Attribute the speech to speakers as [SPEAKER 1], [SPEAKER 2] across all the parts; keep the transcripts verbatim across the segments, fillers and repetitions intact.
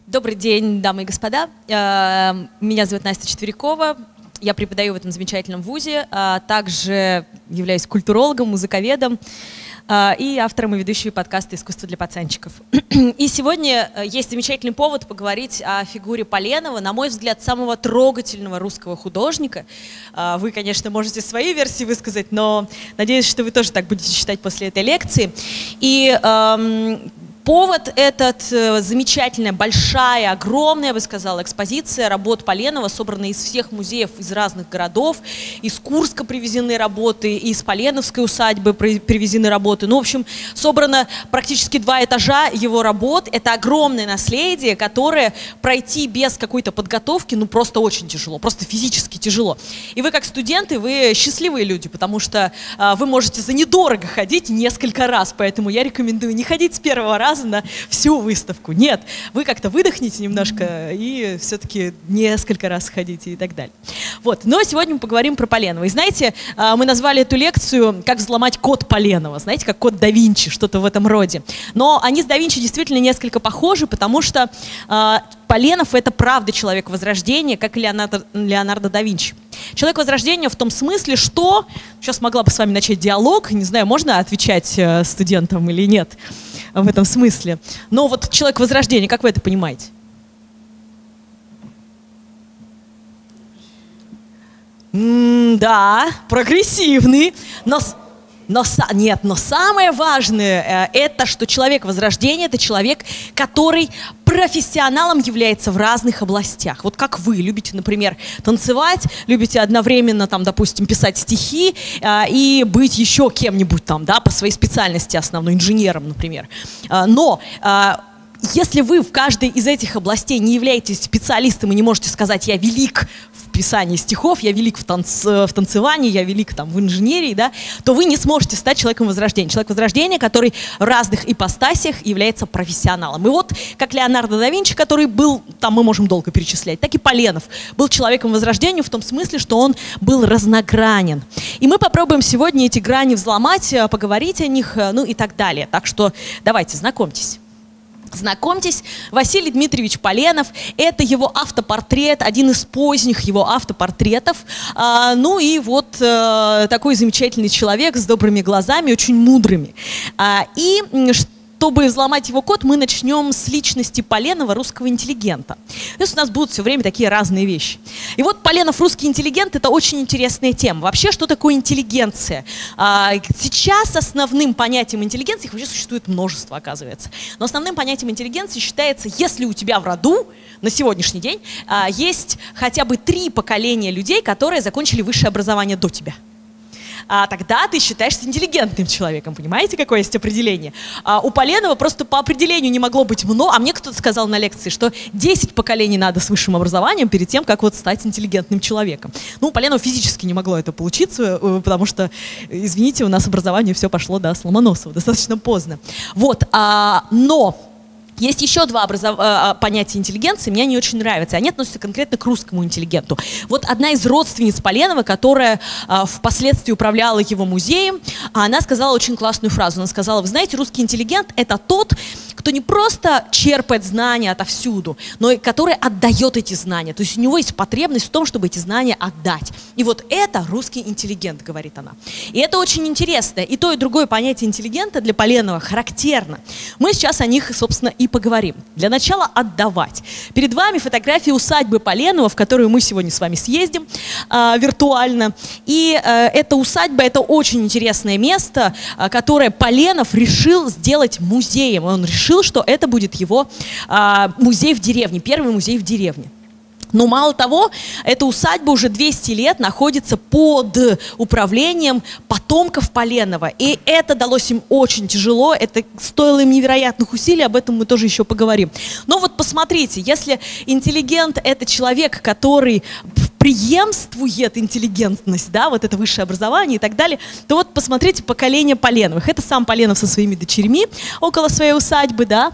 [SPEAKER 1] Добрый день, дамы и господа. Меня зовут Настя Четверякова. Я преподаю в этом замечательном вузе, а также являюсь культурологом, музыковедом и автором и ведущей подкаста «Искусство для пацанчиков». И сегодня есть замечательный повод поговорить о фигуре Поленова, на мой взгляд, самого трогательного русского художника. Вы, конечно, можете свои версии высказать, но надеюсь, что вы тоже так будете считать после этой лекции. И эм, повод этот — замечательная, большая, огромная, я бы сказала, экспозиция работ Поленова, собранная из всех музеев из разных городов. Из Курска привезены работы, из Поленовской усадьбы привезены работы. Ну, в общем, собрано практически два этажа его работ. Это огромное наследие, которое пройти без какой-то подготовки, ну, просто очень тяжело, просто физически тяжело. И вы, как студенты, вы счастливые люди, потому что а, вы можете за недорого ходить несколько раз, поэтому я рекомендую не ходить с первого раза на всю выставку. Нет, вы как-то выдохните немножко и все-таки несколько раз ходите и так далее. Вот. Но сегодня мы поговорим про Поленова. И знаете, мы назвали эту лекцию «Как взломать код Поленова». Знаете, как код да Винчи, что-то в этом роде. Но они с да Винчи действительно несколько похожи, потому что Поленов — это правда человек Возрождения, как и Леонардо, Леонардо да Винчи. Человек Возрождения в том смысле, что... Сейчас могла бы с вами начать диалог, не знаю, можно отвечать студентам или нет в этом смысле. Но вот человек Возрождения, как вы это понимаете? М-м, да, прогрессивный, но... Но, нет, но самое важное, это что человек Возрождения — это человек, который профессионалом является в разных областях. Вот как вы любите, например, танцевать, любите одновременно, там, допустим, писать стихи э, и быть еще кем-нибудь там, да, по своей специальности основной, инженером, например. Э, но э, если вы в каждой из этих областей не являетесь специалистом и не можете сказать «я велик в писании стихов, я велик в, танц, в танцевании, я велик там, в инженерии», да, то вы не сможете стать человеком Возрождения. Человек Возрождения, который в разных ипостасях является профессионалом. И вот как Леонардо да Винчи, который был, там мы можем долго перечислять, так и Поленов был человеком Возрождения в том смысле, что он был разногранен. И мы попробуем сегодня эти грани взломать, поговорить о них, ну и так далее. Так что давайте, знакомьтесь. Знакомьтесь, Василий Дмитриевич Поленов. Это его автопортрет, один из поздних его автопортретов. А, ну и вот а, такой замечательный человек с добрыми глазами, очень мудрыми. А, и чтобы взломать его код, мы начнем с личности Поленова, русского интеллигента. То есть у нас будут все время такие разные вещи. И вот Поленов, русский интеллигент, это очень интересная тема. Вообще, что такое интеллигенция? Сейчас основным понятием интеллигенции, их вообще существует множество, оказывается. Но основным понятием интеллигенции считается, если у тебя в роду на сегодняшний день есть хотя бы три поколения людей, которые закончили высшее образование до тебя. А тогда ты считаешься интеллигентным человеком. Понимаете, какое есть определение? А у Поленова просто по определению не могло быть много. А мне кто-то сказал на лекции, что десять поколений надо с высшим образованием перед тем, как вот стать интеллигентным человеком. Ну, у Поленова физически не могло это получиться, потому что, извините, у нас образование все пошло до Ломоносова достаточно поздно. Вот, а, но... Есть еще два образов... понятия интеллигенции, мне они очень нравятся. Они относятся конкретно к русскому интеллигенту. Вот одна из родственниц Поленова, которая а, впоследствии управляла его музеем, она сказала очень классную фразу. Она сказала: вы знаете, русский интеллигент — это тот, кто не просто черпает знания отовсюду, но и который отдает эти знания. То есть у него есть потребность в том, чтобы эти знания отдать. И вот это русский интеллигент, говорит она. И это очень интересно. И то, и другое понятие интеллигента для Поленова характерно. Мы сейчас о них, собственно, и поговорим. Для начала отдавать. Перед вами фотография усадьбы Поленова, в которую мы сегодня с вами съездим э, виртуально. И э, эта усадьба — это очень интересное место, э, которое Поленов решил сделать музеем. Он решил, что это будет его э, музей в деревне, первый музей в деревне. Но мало того, эта усадьба уже двести лет находится под управлением потомков Поленова. И это далось им очень тяжело, это стоило им невероятных усилий, об этом мы тоже еще поговорим. Но вот посмотрите, если интеллигент — это человек, который преемствует интеллигентность, да, вот это высшее образование и так далее, то вот посмотрите поколение Поленовых. Это сам Поленов со своими дочерьми около своей усадьбы, да.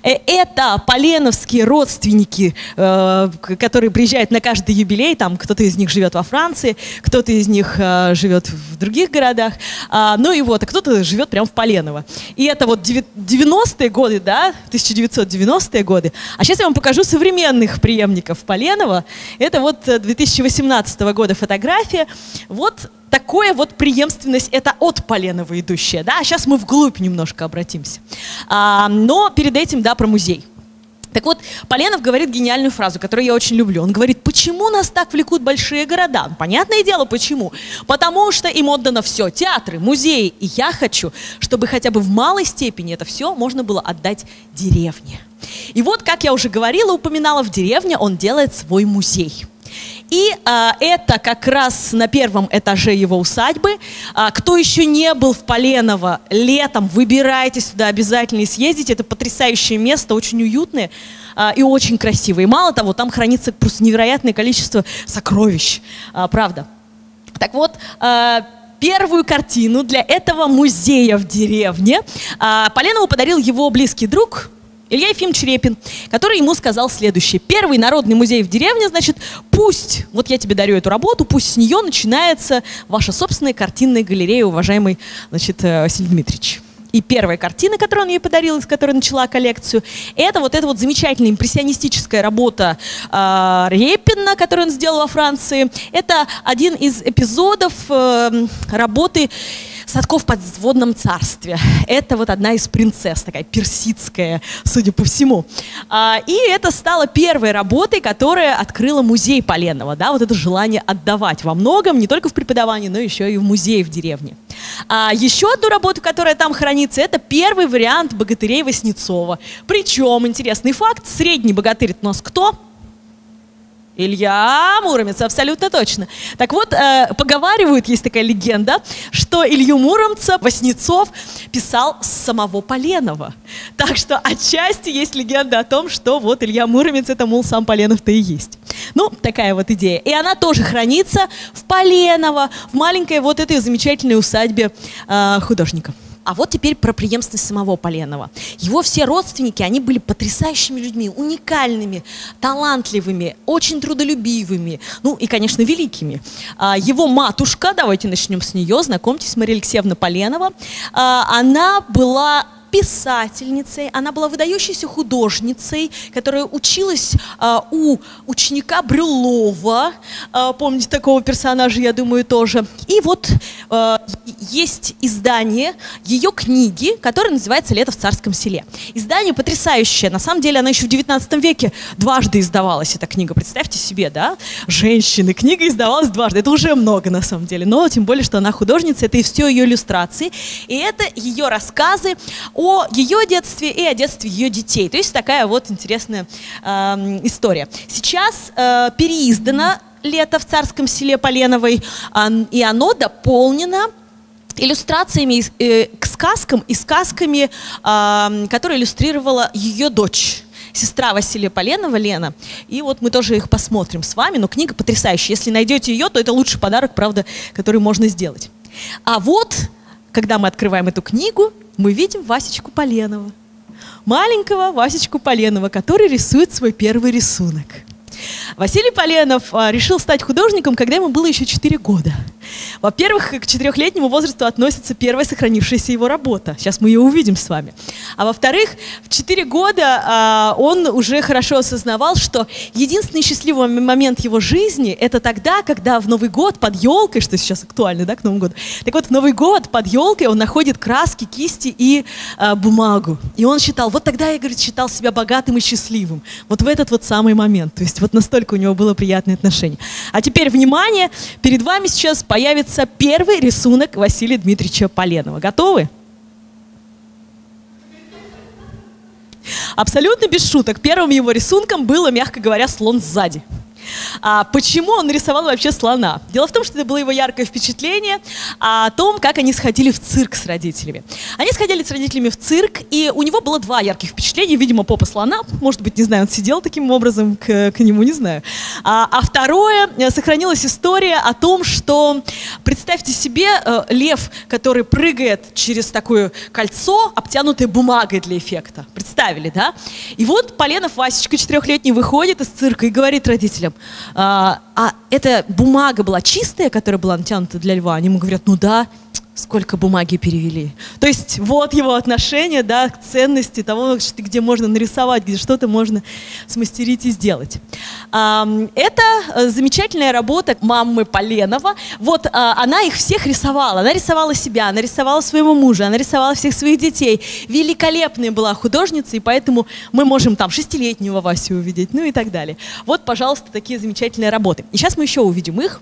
[SPEAKER 1] Это поленовские родственники, э, которые приезжают на каждый юбилей, там кто-то из них живет во Франции, кто-то из них э, живет в других городах, а, ну и вот, а кто-то живет прямо в Поленово. И это вот девяностые годы, да, тысяча девятьсот девяностые годы. А сейчас я вам покажу современных преемников Поленова. Это вот две тысячи восемнадцатого года фотография. Вот такое вот преемственность, это от Поленова идущая, да, а сейчас мы вглубь немножко обратимся. А, но перед этим, да, про музей. Так вот, Поленов говорит гениальную фразу, которую я очень люблю. Он говорит, почему нас так влекут большие города? Понятное дело, почему. Потому что им отдано все, театры, музеи. И я хочу, чтобы хотя бы в малой степени это все можно было отдать деревне. И вот, как я уже говорила, упоминала, в деревне он делает свой музей. И а, это как раз на первом этаже его усадьбы. А, кто еще не был в Поленово летом, выбирайтесь сюда обязательно и съездите. Это потрясающее место, очень уютное а, и очень красивое. И мало того, там хранится просто невероятное количество сокровищ, а, правда. Так вот, а, первую картину для этого музея в деревне а, Поленову подарил его близкий друг Илья Ефимович Репин, который ему сказал следующее. Первый народный музей в деревне, значит, пусть, вот я тебе дарю эту работу, пусть с нее начинается ваша собственная картинная галерея, уважаемый, значит, Василий Дмитриевич. И первая картина, которую он ей подарил, из которой начала коллекцию, это вот эта вот замечательная импрессионистическая работа э, Репина, которую он сделал во Франции. Это один из эпизодов э, работы «Садко в подводном царстве». Это вот одна из принцесс, такая персидская, судя по всему. А, и это стало первой работой, которая открыла музей Поленова. Да, вот это желание отдавать во многом, не только в преподавании, но еще и в музее в деревне. А, еще одну работу, которая там хранится, это первый вариант «Богатырей» Васнецова. Причем, интересный факт, средний богатырь у нас кто? Илья Муромец, абсолютно точно. Так вот, э, поговаривают, есть такая легенда, что Илью Муромца Васнецов писал с самого Поленова. Так что отчасти есть легенда о том, что вот Илья Муромец, это, мол, сам Поленов-то и есть. Ну, такая вот идея. И она тоже хранится в Поленово, в маленькой вот этой замечательной усадьбе э, художника. А вот теперь про преемственность самого Поленова. Его все родственники, они были потрясающими людьми, уникальными, талантливыми, очень трудолюбивыми, ну и, конечно, великими. Его матушка, давайте начнем с нее, знакомьтесь, Мария Алексеевна Поленова, она была писательницей, она была выдающейся художницей, которая училась а, у ученика Брюллова, а, помните такого персонажа, я думаю, тоже. И вот а, есть издание ее книги, которое называется «Лето в царском селе». Издание потрясающее, на самом деле она еще в девятнадцатом веке дважды издавалась, эта книга, представьте себе, да, женщины, книга издавалась дважды, это уже много на самом деле, но тем более, что она художница, это и все ее иллюстрации, и это ее рассказы о ее детстве и о детстве ее детей. То есть такая вот интересная э, история. Сейчас э, переиздано «Лето в царском селе» Поленовой, э, и оно дополнено иллюстрациями э, к сказкам и сказками, э, которые иллюстрировала ее дочь, сестра Василия Поленова, Лена. И вот мы тоже их посмотрим с вами. Но книга потрясающая. Если найдете ее, то это лучший подарок, правда, который можно сделать. А вот, когда мы открываем эту книгу, мы видим Васечку Поленова. Маленького Васечку Поленова, который рисует свой первый рисунок. Василий Поленов а, решил стать художником, когда ему было еще четыре года. Во-первых, к четырехлетнему возрасту относится первая сохранившаяся его работа. Сейчас мы ее увидим с вами. А во-вторых, в четыре года а, он уже хорошо осознавал, что единственный счастливый момент его жизни – это тогда, когда в Новый год под елкой, что сейчас актуально, да, к Новому году. Так вот, в Новый год под елкой он находит краски, кисти и а, бумагу. И он считал, вот тогда я, говорит, считал себя богатым и счастливым. Вот в этот вот самый момент. То есть вот настолько у него было приятное отношение. А теперь, внимание, перед вами сейчас появится первый рисунок Василия Дмитриевича Поленова. Готовы? Абсолютно без шуток. Первым его рисунком было, мягко говоря, слон сзади. А почему он нарисовал вообще слона? Дело в том, что это было его яркое впечатление о том, как они сходили в цирк с родителями. Они сходили с родителями в цирк, и у него было два ярких впечатления. Видимо, попа слона, может быть, не знаю, он сидел таким образом к, к нему, не знаю. А, а второе, сохранилась история о том, что, представьте себе, лев, который прыгает через такое кольцо, обтянутое бумагой для эффекта. Представили, да? И вот Поленов Васечка, четырехлетний, выходит из цирка и говорит родителям: а, а эта бумага была чистая, которая была натянута для льва? Они ему говорят: ну да, сколько бумаги перевели. То есть вот его отношение, да, к ценности того, что, где можно нарисовать, где что-то можно смастерить и сделать. А, это замечательная работа мамы Поленова. Вот а, она их всех рисовала. Она рисовала себя, она рисовала своего мужа, она рисовала всех своих детей. Великолепная была художница, и поэтому мы можем там шестилетнего Васю увидеть, ну и так далее. Вот, пожалуйста, такие замечательные работы. И сейчас мы еще увидим их.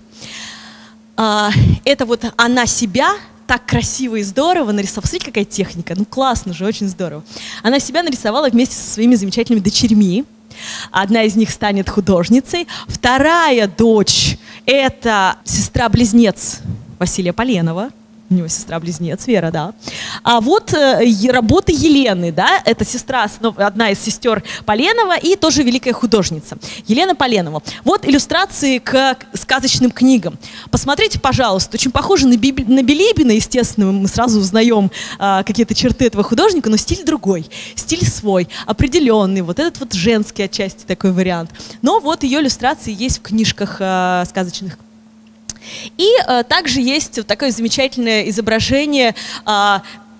[SPEAKER 1] А, это вот она себя так красиво и здорово нарисовала. Смотрите, какая техника. Ну, классно же, очень здорово. Она себя нарисовала вместе со своими замечательными дочерьми. Одна из них станет художницей. Вторая дочь – это сестра-близнец Василия Поленова. У него сестра-близнец Вера, да. А вот э, работа Елены, да, это сестра, одна из сестер Поленова и тоже великая художница. Елена Поленова. Вот иллюстрации к сказочным книгам. Посмотрите, пожалуйста, очень похоже на, Биб... на Билибина, естественно, мы сразу узнаем э, какие-то черты этого художника, но стиль другой, стиль свой, определенный, вот этот вот женский отчасти такой вариант. Но вот ее иллюстрации есть в книжках э, сказочных. И э, также есть вот такое замечательное изображение э,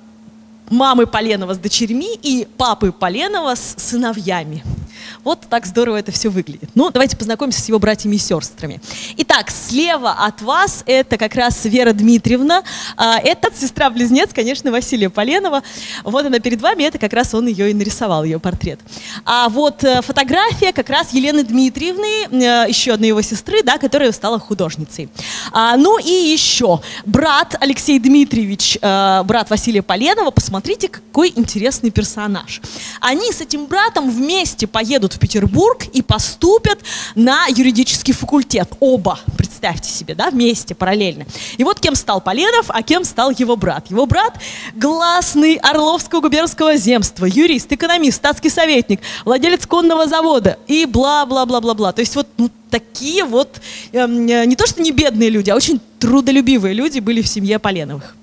[SPEAKER 1] мамы Поленова с дочерьми и папы Поленова с сыновьями. Вот так здорово это все выглядит. Ну, давайте познакомимся с его братьями и сестрами. Итак, слева от вас это как раз Вера Дмитриевна. А, это сестра-близнец, конечно, Василия Поленова. Вот она перед вами, это как раз он ее и нарисовал, ее портрет. А вот фотография как раз Елены Дмитриевны, еще одной его сестры, да, которая стала художницей. А, ну и еще брат Алексей Дмитриевич, брат Василия Поленова. Посмотрите, какой интересный персонаж. Они с этим братом вместе поедут в Петербург и поступят на юридический факультет. Оба, представьте себе, да, вместе, параллельно. И вот кем стал Поленов, а кем стал его брат. Его брат – гласный Орловского губернского земства, юрист, экономист, статский советник, владелец конного завода и бла-бла-бла-бла-бла. То есть вот ну, такие вот, э, не то что не бедные люди, а очень трудолюбивые люди были в семье Поленовых.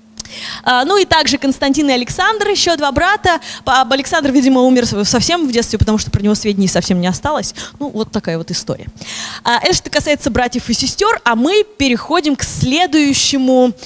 [SPEAKER 1] Ну и также Константин и Александр, еще два брата. Александр, видимо, умер совсем в детстве, потому что про него сведений совсем не осталось. Ну, вот такая вот история. Это что касается братьев и сестер, а мы переходим к следующему...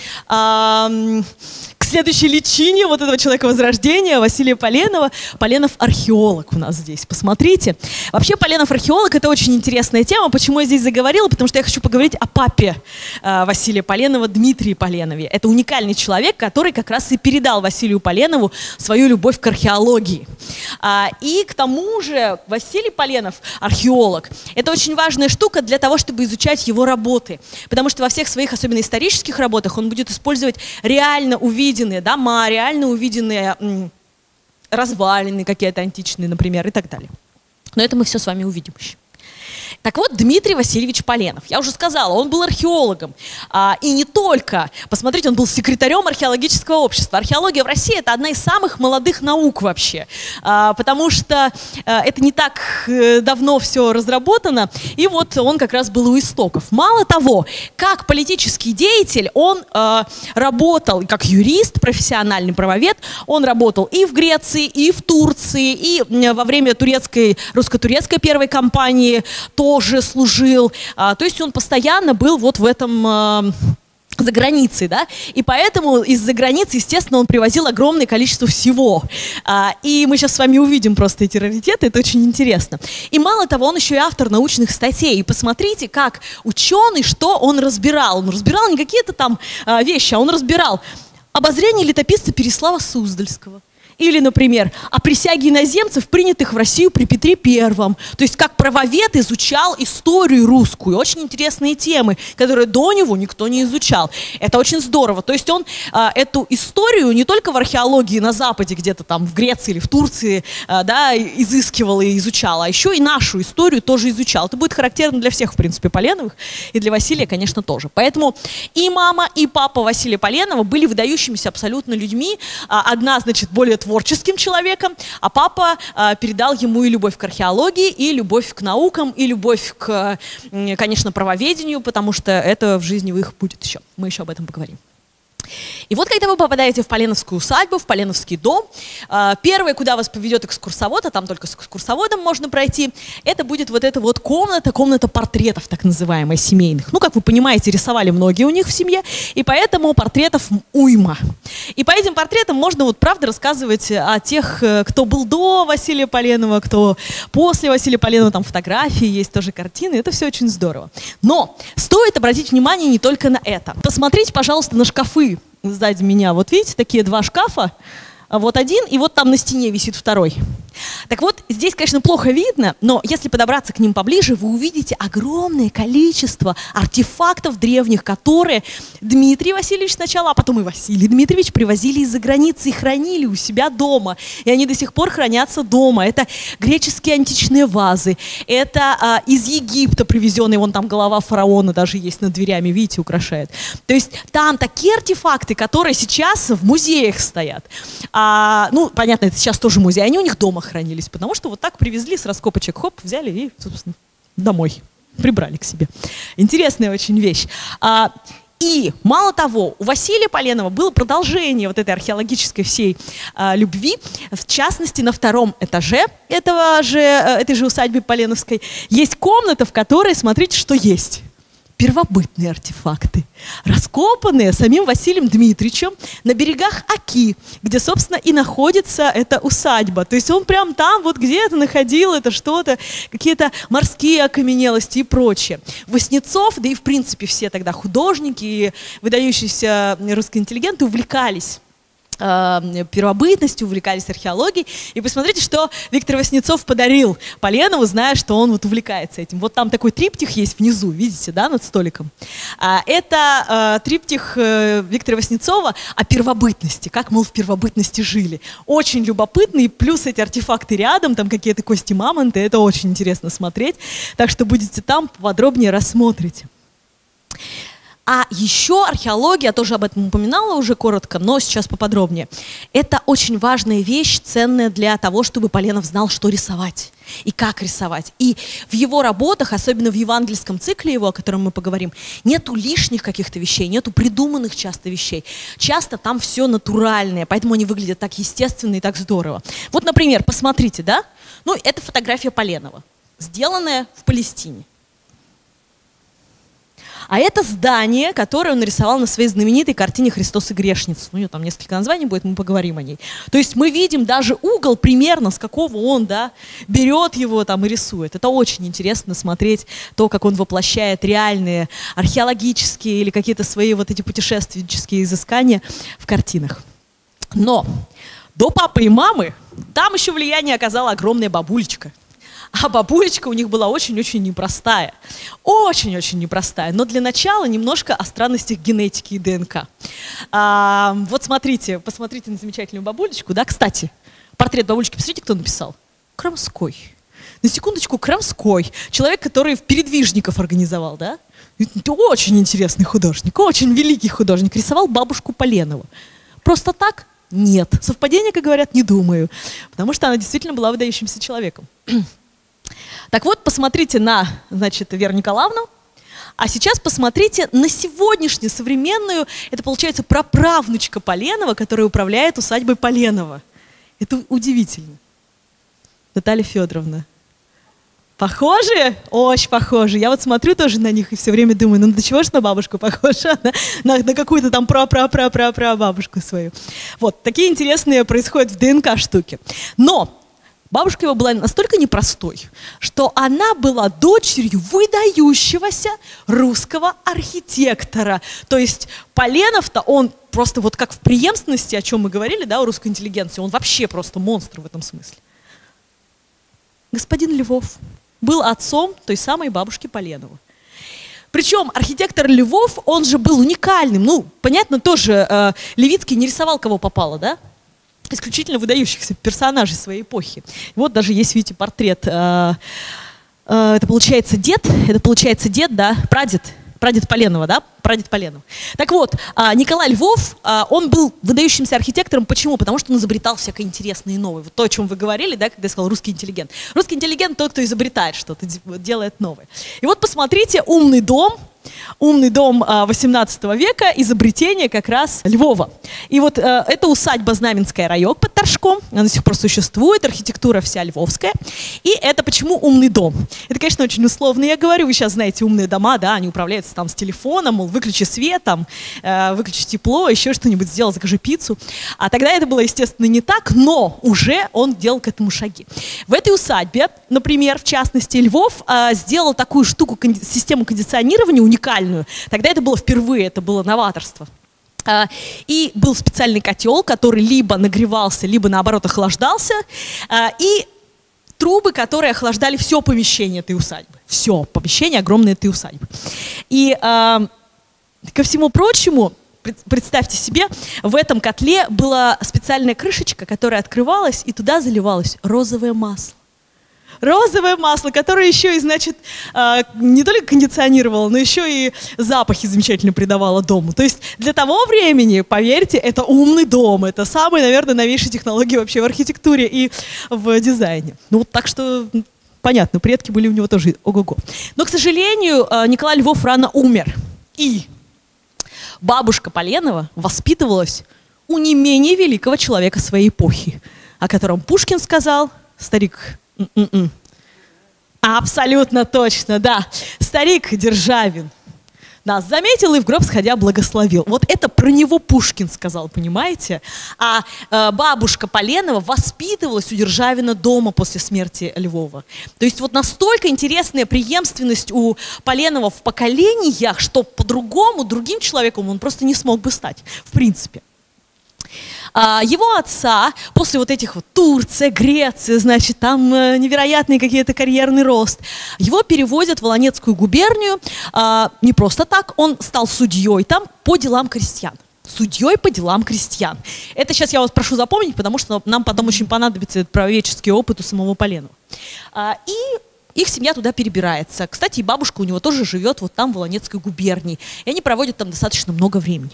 [SPEAKER 1] к следующей личине вот этого человека Возрождения, Василия Поленова. Поленов археолог у нас здесь. Посмотрите. Вообще Поленов археолог — это очень интересная тема. Почему я здесь заговорила? Потому что я хочу поговорить о папе э, Василия Поленова, Дмитрии Поленове. Это уникальный человек, который как раз и передал Василию Поленову свою любовь к археологии. А, и к тому же Василий Поленов, археолог, это очень важная штука для того, чтобы изучать его работы. Потому что во всех своих, особенно исторических работах, он будет использовать реально увиденные дома, реально увиденные м, развалины какие-то античные, например, и так далее. Но это мы все с вами увидим еще. Так вот, Дмитрий Васильевич Поленов, я уже сказала, он был археологом. А, и не только. Посмотрите, он был секретарем археологического общества. Археология в России – это одна из самых молодых наук вообще. А, потому что а, это не так а, давно все разработано. И вот он как раз был у истоков. Мало того, как политический деятель, он а, работал как юрист, профессиональный правовед. Он работал и в Греции, и в Турции, и во время турецкой, русско-турецкой первой кампании тоже служил, а, то есть он постоянно был вот в этом а, за границей, да, и поэтому из-за границы, естественно, он привозил огромное количество всего, а, и мы сейчас с вами увидим просто эти раритеты, это очень интересно. И мало того, он еще и автор научных статей, и посмотрите, как ученый, что он разбирал, он разбирал не какие-то там а, вещи, а он разбирал обозрение летописца Переслава Суздальского, Или, например, о присяге иноземцев, принятых в Россию при Петре Первом. То есть как правовед изучал историю русскую. Очень интересные темы, которые до него никто не изучал. Это очень здорово. То есть он а, эту историю не только в археологии на Западе, где-то там в Греции или в Турции, а, да, изыскивал и изучал, а еще и нашу историю тоже изучал. Это будет характерно для всех, в принципе, Поленовых, и для Василия, конечно, тоже. Поэтому и мама, и папа Василия Поленова были выдающимися абсолютно людьми. Одна, значит, более творческим человеком, а папа а, передал ему и любовь к археологии, и любовь к наукам, и любовь к, конечно, правоведению, потому что это в жизни их будет еще. Мы еще об этом поговорим. И вот когда вы попадаете в Поленовскую усадьбу, в Поленовский дом, первое, куда вас поведет экскурсовод, а там только с экскурсоводом можно пройти, это будет вот эта вот комната, комната портретов, так называемая, семейных. Ну, как вы понимаете, рисовали многие у них в семье, и поэтому портретов уйма. И по этим портретам можно вот правда рассказывать о тех, кто был до Василия Поленова, кто после Василия Поленова, там фотографии есть, тоже картины, это все очень здорово. Но стоит обратить внимание не только на это. Посмотрите, пожалуйста, на шкафы сзади меня. Вот видите, такие два шкафа. Вот один, и вот там на стене висит второй. Так вот, здесь, конечно, плохо видно, но если подобраться к ним поближе, вы увидите огромное количество артефактов древних, которые Дмитрий Васильевич сначала, а потом и Василий Дмитриевич привозили из-за границы и хранили у себя дома. И они до сих пор хранятся дома. Это греческие античные вазы, это а, из Египта привезенные, вон там голова фараона даже есть над дверями, видите, украшает. То есть там такие артефакты, которые сейчас в музеях стоят. А, ну, понятно, это сейчас тоже музей, они у них дома хранились, потому что вот так привезли с раскопочек, хоп, взяли и, собственно, домой, прибрали к себе. Интересная очень вещь. А, и, мало того, у Василия Поленова было продолжение вот этой археологической всей а, любви, в частности, на втором этаже этого же, этой же усадьбы Поленовской есть комната, в которой, смотрите, что есть. Первобытные артефакты, раскопанные самим Василием Дмитриевичем на берегах Оки, где, собственно, и находится эта усадьба. То есть он прям там вот где-то находил это что-то, какие-то морские окаменелости и прочее. Васнецов, да и в принципе все тогда художники и выдающиеся русские интеллигенты увлекались первобытностью, увлекались археологией. И посмотрите, что Виктор Васнецов подарил Поленову, зная, что он вот увлекается этим. Вот там такой триптих есть внизу, видите, да, над столиком. Это триптих Виктора Васнецова о первобытности, как, мол, в первобытности жили. Очень любопытный, плюс эти артефакты рядом, там какие-то кости мамонта, это очень интересно смотреть. Так что будете там, подробнее рассмотрите. А еще археология, я тоже об этом упоминала уже коротко, но сейчас поподробнее. Это очень важная вещь, ценная для того, чтобы Поленов знал, что рисовать и как рисовать. И в его работах, особенно в евангельском цикле его, о котором мы поговорим, нету лишних каких-то вещей, нету придуманных часто вещей. Часто там все натуральное, поэтому они выглядят так естественно и так здорово. Вот, например, посмотрите, да? Ну, это фотография Поленова, сделанная в Палестине. А это здание, которое он нарисовал на своей знаменитой картине «Христос и грешница». Ну, у нее там несколько названий будет, мы поговорим о ней. То есть мы видим даже угол примерно, с какого он, да, берет его там и рисует. Это очень интересно смотреть то, как он воплощает реальные археологические или какие-то свои вот эти путешественнические изыскания в картинах. Но до папы и мамы там еще влияние оказала огромная бабулечка. А бабулечка у них была очень-очень непростая. Очень-очень непростая. Но для начала немножко о странностях генетики и ДНК. А, вот смотрите, посмотрите на замечательную бабулечку. Да, кстати, портрет бабулечки, посмотрите, кто написал? Крамской. На секундочку, Крамской. Человек, который передвижников организовал, да? Это очень интересный художник, очень великий художник. Рисовал бабушку Поленова. Просто так? Нет. Совпадение, как говорят, не думаю. Потому что она действительно была выдающимся человеком. Так вот, посмотрите на, значит, Веру Николаевну, а сейчас посмотрите на сегодняшнюю современную, это получается праправнучка Поленова, которая управляет усадьбой Поленова. Это удивительно. Наталья Федоровна. Похожи? Очень похожи. Я вот смотрю тоже на них и все время думаю, ну до чего же на бабушку похожа? На, на, на какую-то там пра-пра-пра-пра-пра бабушку свою. Вот, такие интересные происходят в ДНК штуки. Но Бабушка его была настолько непростой, что она была дочерью выдающегося русского архитектора. То есть Поленов-то, он просто вот как в преемственности, о чем мы говорили, да, у русской интеллигенции, он вообще просто монстр в этом смысле. Господин Львов был отцом той самой бабушки Поленова. Причем архитектор Львов, он же был уникальным. Ну, понятно, тоже э, Левицкий не рисовал кого попало, да? Исключительно выдающихся персонажей своей эпохи. Вот даже есть, видите, портрет. Э, э, это получается дед, это получается дед, да, прадед, прадед Поленова, да, прадед Поленова. Так вот, э, Николай Львов, э, он был выдающимся архитектором. Почему? Потому что он изобретал всякое интересное и новое. Вот то, о чем вы говорили, да, когда я сказал русский интеллигент. Русский интеллигент тот, кто изобретает что-то, делает новое. И вот посмотрите, «Умный дом». «Умный дом» восемнадцатого века, изобретение как раз Львова. И вот э, это усадьба Знаменская райок под Торжком, она до сих пор существует, архитектура вся львовская. И это почему «Умный дом»? Это, конечно, очень условно я говорю, вы сейчас знаете умные дома, да, они управляются там с телефоном, мол, выключи свет, там, э, выключи тепло, еще что-нибудь сделал, закажи пиццу. А тогда это было, естественно, не так, но уже он делал к этому шаги. В этой усадьбе, например, в частности, Львов э, сделал такую штуку, конди- систему кондиционирования уникальную. Тогда это было впервые, это было новаторство. И был специальный котел, который либо нагревался, либо наоборот охлаждался. И трубы, которые охлаждали все помещение этой усадьбы. Все помещение огромное этой усадьбы. И ко всему прочему, представьте себе, в этом котле была специальная крышечка, которая открывалась, и туда заливалось розовое масло. Розовое масло, которое еще и, значит, не только кондиционировало, но еще и запахи замечательно придавало дому. То есть для того времени, поверьте, это умный дом. Это самые, наверное, новейшие технологии вообще в архитектуре и в дизайне. Ну вот так что, понятно, предки были у него тоже ого-го. Но, к сожалению, Николай Львов рано умер. И бабушка Поленова воспитывалась у не менее великого человека своей эпохи, о котором Пушкин сказал, старик... Mm-mm. Абсолютно точно, да. Старик Державин нас заметил и в гроб сходя благословил. Вот это про него Пушкин сказал, понимаете? А э, бабушка Поленова воспитывалась у Державина дома после смерти Львова. То есть вот настолько интересная преемственность у Поленова в поколениях, что по-другому, другим человеком он просто не смог бы стать, в принципе. Его отца после вот этих вот Турция, Греция, значит, там невероятный какие-то карьерный рост, его переводят в Волонецкую губернию. Не просто так, он стал судьей там по делам крестьян. Судьей по делам крестьян. Это сейчас я вас прошу запомнить, потому что нам потом очень понадобится этот правоведческий опыт у самого Поленова. И их семья туда перебирается. Кстати, и бабушка у него тоже живет вот там, в Волонецкой губернии. И они проводят там достаточно много времени.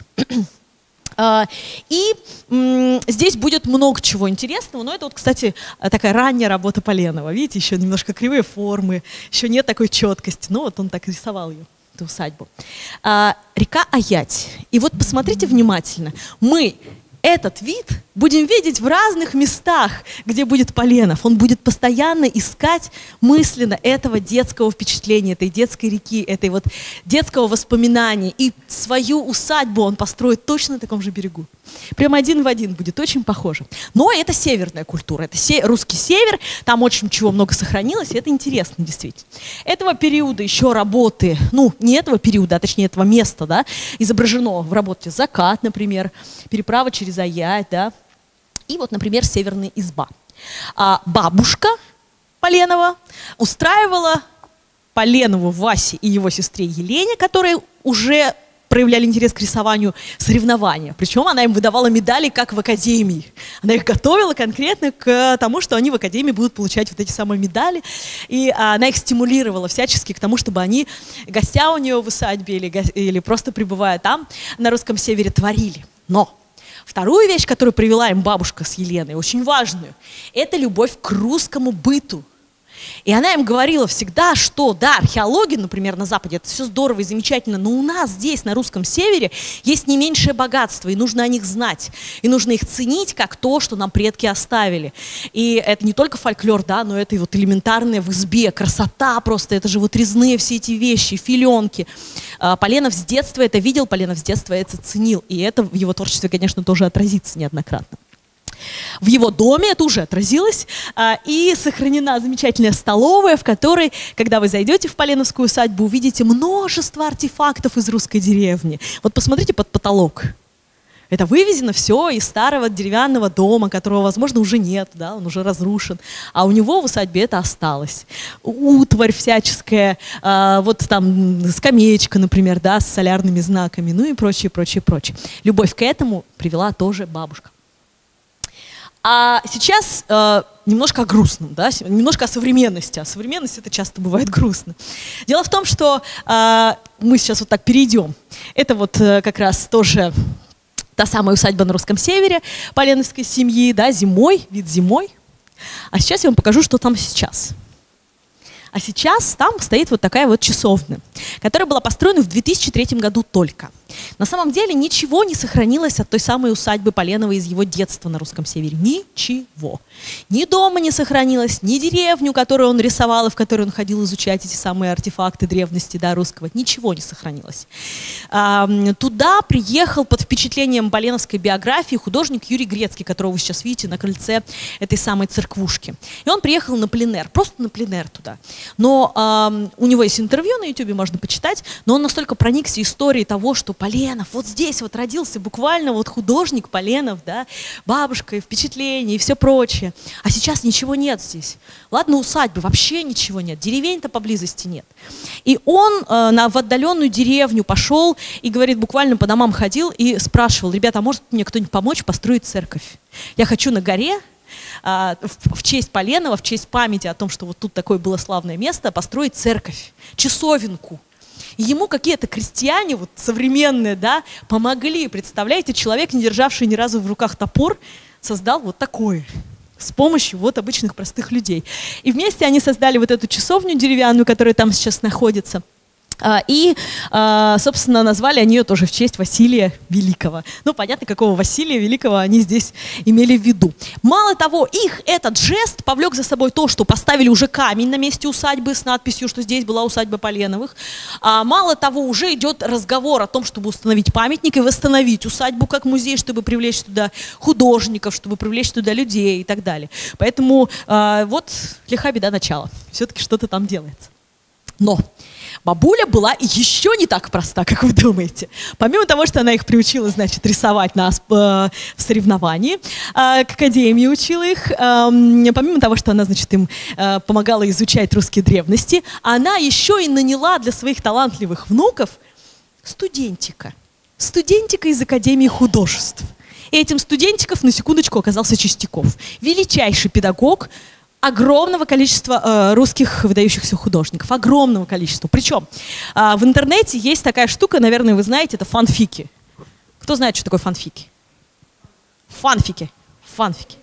[SPEAKER 1] И м, здесь будет много чего интересного, но это вот, кстати, такая ранняя работа Поленова. Видите, еще немножко кривые формы, еще нет такой четкости. Ну вот он так рисовал ее, эту усадьбу. А, река Аять. И вот посмотрите внимательно. Мы этот вид будем видеть в разных местах, где будет Поленов. Он будет постоянно искать мысленно этого детского впечатления, этой детской реки, этой вот детского воспоминания. И свою усадьбу он построит точно на таком же берегу. Прям один в один будет, очень похоже. Но это северная культура, это се- русский север, там очень чего много сохранилось, и это интересно действительно. Этого периода еще работы, ну не этого периода, а точнее этого места, да, изображено в работе «Закат», например, «Переправа через Аять», да, и вот, например, «Северная изба». А бабушка Поленова устраивала Поленову Васе и его сестре Елене, которые уже проявляли интерес к рисованию, соревнования. Причем она им выдавала медали, как в академии. Она их готовила конкретно к тому, что они в академии будут получать вот эти самые медали. И она их стимулировала всячески к тому, чтобы они, гостя у нее в усадьбе или, или просто пребывая там, на русском севере, творили. Но вторую вещь, которую привела им бабушка с Еленой, очень важную, это любовь к русскому быту. И она им говорила всегда, что да, археология, например, на Западе, это все здорово и замечательно, но у нас здесь, на русском севере, есть не меньшее богатство, и нужно о них знать, и нужно их ценить как то, что нам предки оставили. И это не только фольклор, да, но это и вот элементарное в избе, красота просто, это же вот резные все эти вещи, филенки. Поленов с детства это видел, Поленов с детства это ценил, и это в его творчестве, конечно, тоже отразится неоднократно. В его доме это уже отразилось, а, и сохранена замечательная столовая, в которой, когда вы зайдете в Поленовскую усадьбу, увидите множество артефактов из русской деревни. Вот посмотрите под потолок. Это вывезено все из старого деревянного дома, которого, возможно, уже нет, да, он уже разрушен. А у него в усадьбе это осталось. Утварь всяческая, а, вот там скамеечка, например, да, с солярными знаками, ну и прочее, прочее, прочее. Любовь к этому привела тоже бабушка. А сейчас э, немножко о грустном, да, немножко о современности. А современность это часто бывает грустно. Дело в том, что э, мы сейчас вот так перейдем. Это вот э, как раз тоже та самая усадьба на русском севере поленовской семьи, да, зимой, вид зимой. А сейчас я вам покажу, что там сейчас. А сейчас там стоит вот такая вот часовня, которая была построена в две тысячи третьем году только. На самом деле ничего не сохранилось от той самой усадьбы Поленова из его детства на русском севере. Ничего. Ни дома не сохранилось, ни деревню, которую он рисовал и в которой он ходил изучать эти самые артефакты древности, да, русского. Ничего не сохранилось. А, туда приехал под впечатлением поленовской биографии художник Юрий Грецкий, которого вы сейчас видите на крыльце этой самой церквушки. И он приехал на пленэр, просто на пленэр туда. Но а, у него есть интервью на ютубе, можно почитать, но он настолько проникся историей того, что Поленов, вот здесь вот родился буквально вот художник Поленов, да, бабушка, и впечатления, и все прочее. А сейчас ничего нет здесь. Ладно, усадьбы, вообще ничего нет, деревень-то поблизости нет. И он э, на, в отдаленную деревню пошел и, говорит, буквально по домам ходил и спрашивал: ребята, а может мне кто-нибудь помочь построить церковь? Я хочу на горе, э, в, в честь Поленова, в честь памяти о том, что вот тут такое было славное место, построить церковь, часовенку. И ему какие-то крестьяне, вот современные, да, помогли. Представляете, человек, не державший ни разу в руках топор, создал вот такое с помощью вот обычных простых людей. И вместе они создали вот эту часовню деревянную, которая там сейчас находится. И, собственно, назвали они ее тоже в честь Василия Великого. Ну, понятно, какого Василия Великого они здесь имели в виду. Мало того, их этот жест повлек за собой то, что поставили уже камень на месте усадьбы с надписью, что здесь была усадьба Поленовых. Мало того, уже идет разговор о том, чтобы установить памятник и восстановить усадьбу как музей, чтобы привлечь туда художников, чтобы привлечь туда людей и так далее. Поэтому вот лиха беда начала. Все-таки что-то там делается. Но бабуля была еще не так проста, как вы думаете. Помимо того, что она их приучила, значит, рисовать нас э, в соревновании, э, к академии учила их, э, помимо того, что она, значит, им э, помогала изучать русские древности, она еще и наняла для своих талантливых внуков студентика. Студентика из Академии художеств. И этим студентиков, на секундочку, оказался Чистяков. Величайший педагог огромного количества э, русских выдающихся художников. Огромного количества. Причем э, в интернете есть такая штука, наверное, вы знаете, это фанфики. Кто знает, что такое фанфики? Фанфики. Фанфики.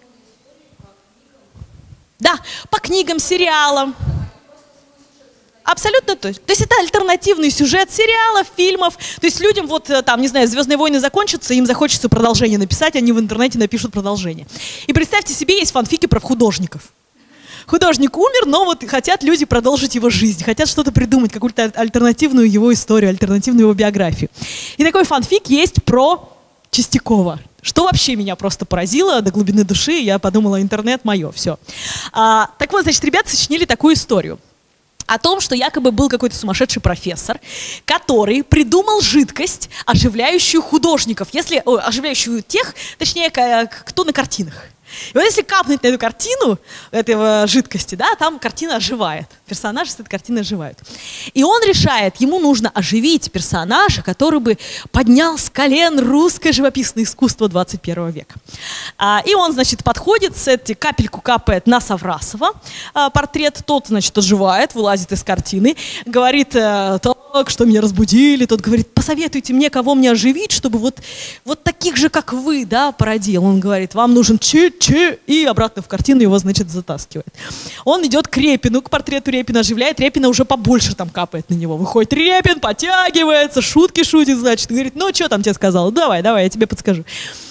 [SPEAKER 1] Да, по книгам, сериалам. Абсолютно точно. То есть это альтернативный сюжет сериалов, фильмов. То есть людям, вот там, не знаю, «Звездные войны» закончатся, им захочется продолжение написать, они в интернете напишут продолжение. И представьте себе, есть фанфики про художников. Художник умер, но вот хотят люди продолжить его жизнь, хотят что-то придумать, какую-то альтернативную его историю, альтернативную его биографию. И такой фанфик есть про Чистякова. Что вообще меня просто поразило до глубины души, я подумала, интернет мое, все. А, так вот, значит, ребята сочинили такую историю о том, что якобы был какой-то сумасшедший профессор, который придумал жидкость, оживляющую художников, если, о, оживляющую тех, точнее, кто на картинах. И вот если капнуть на эту картину, этого жидкости, да, там картина оживает. Персонажи с этой картины оживают. И он решает, ему нужно оживить персонажа, который бы поднял с колен русское живописное искусство двадцать первого века. А, и он, значит, подходит, с этой капельку капает на Саврасова а, портрет, тот, значит, оживает, вылазит из картины, говорит: так, что меня разбудили, тот говорит: посоветуйте мне, кого мне оживить, чтобы вот, вот таких же, как вы, да, породил. Он говорит: вам нужен че-че, и обратно в картину его, значит, затаскивает. Он идет к Репину, к портрету Репина, оживляет, Репина уже побольше там капает на него. Выходит Репин, подтягивается, шутки шутит, значит, говорит: ну, что там тебе сказал? Давай, давай, я тебе подскажу.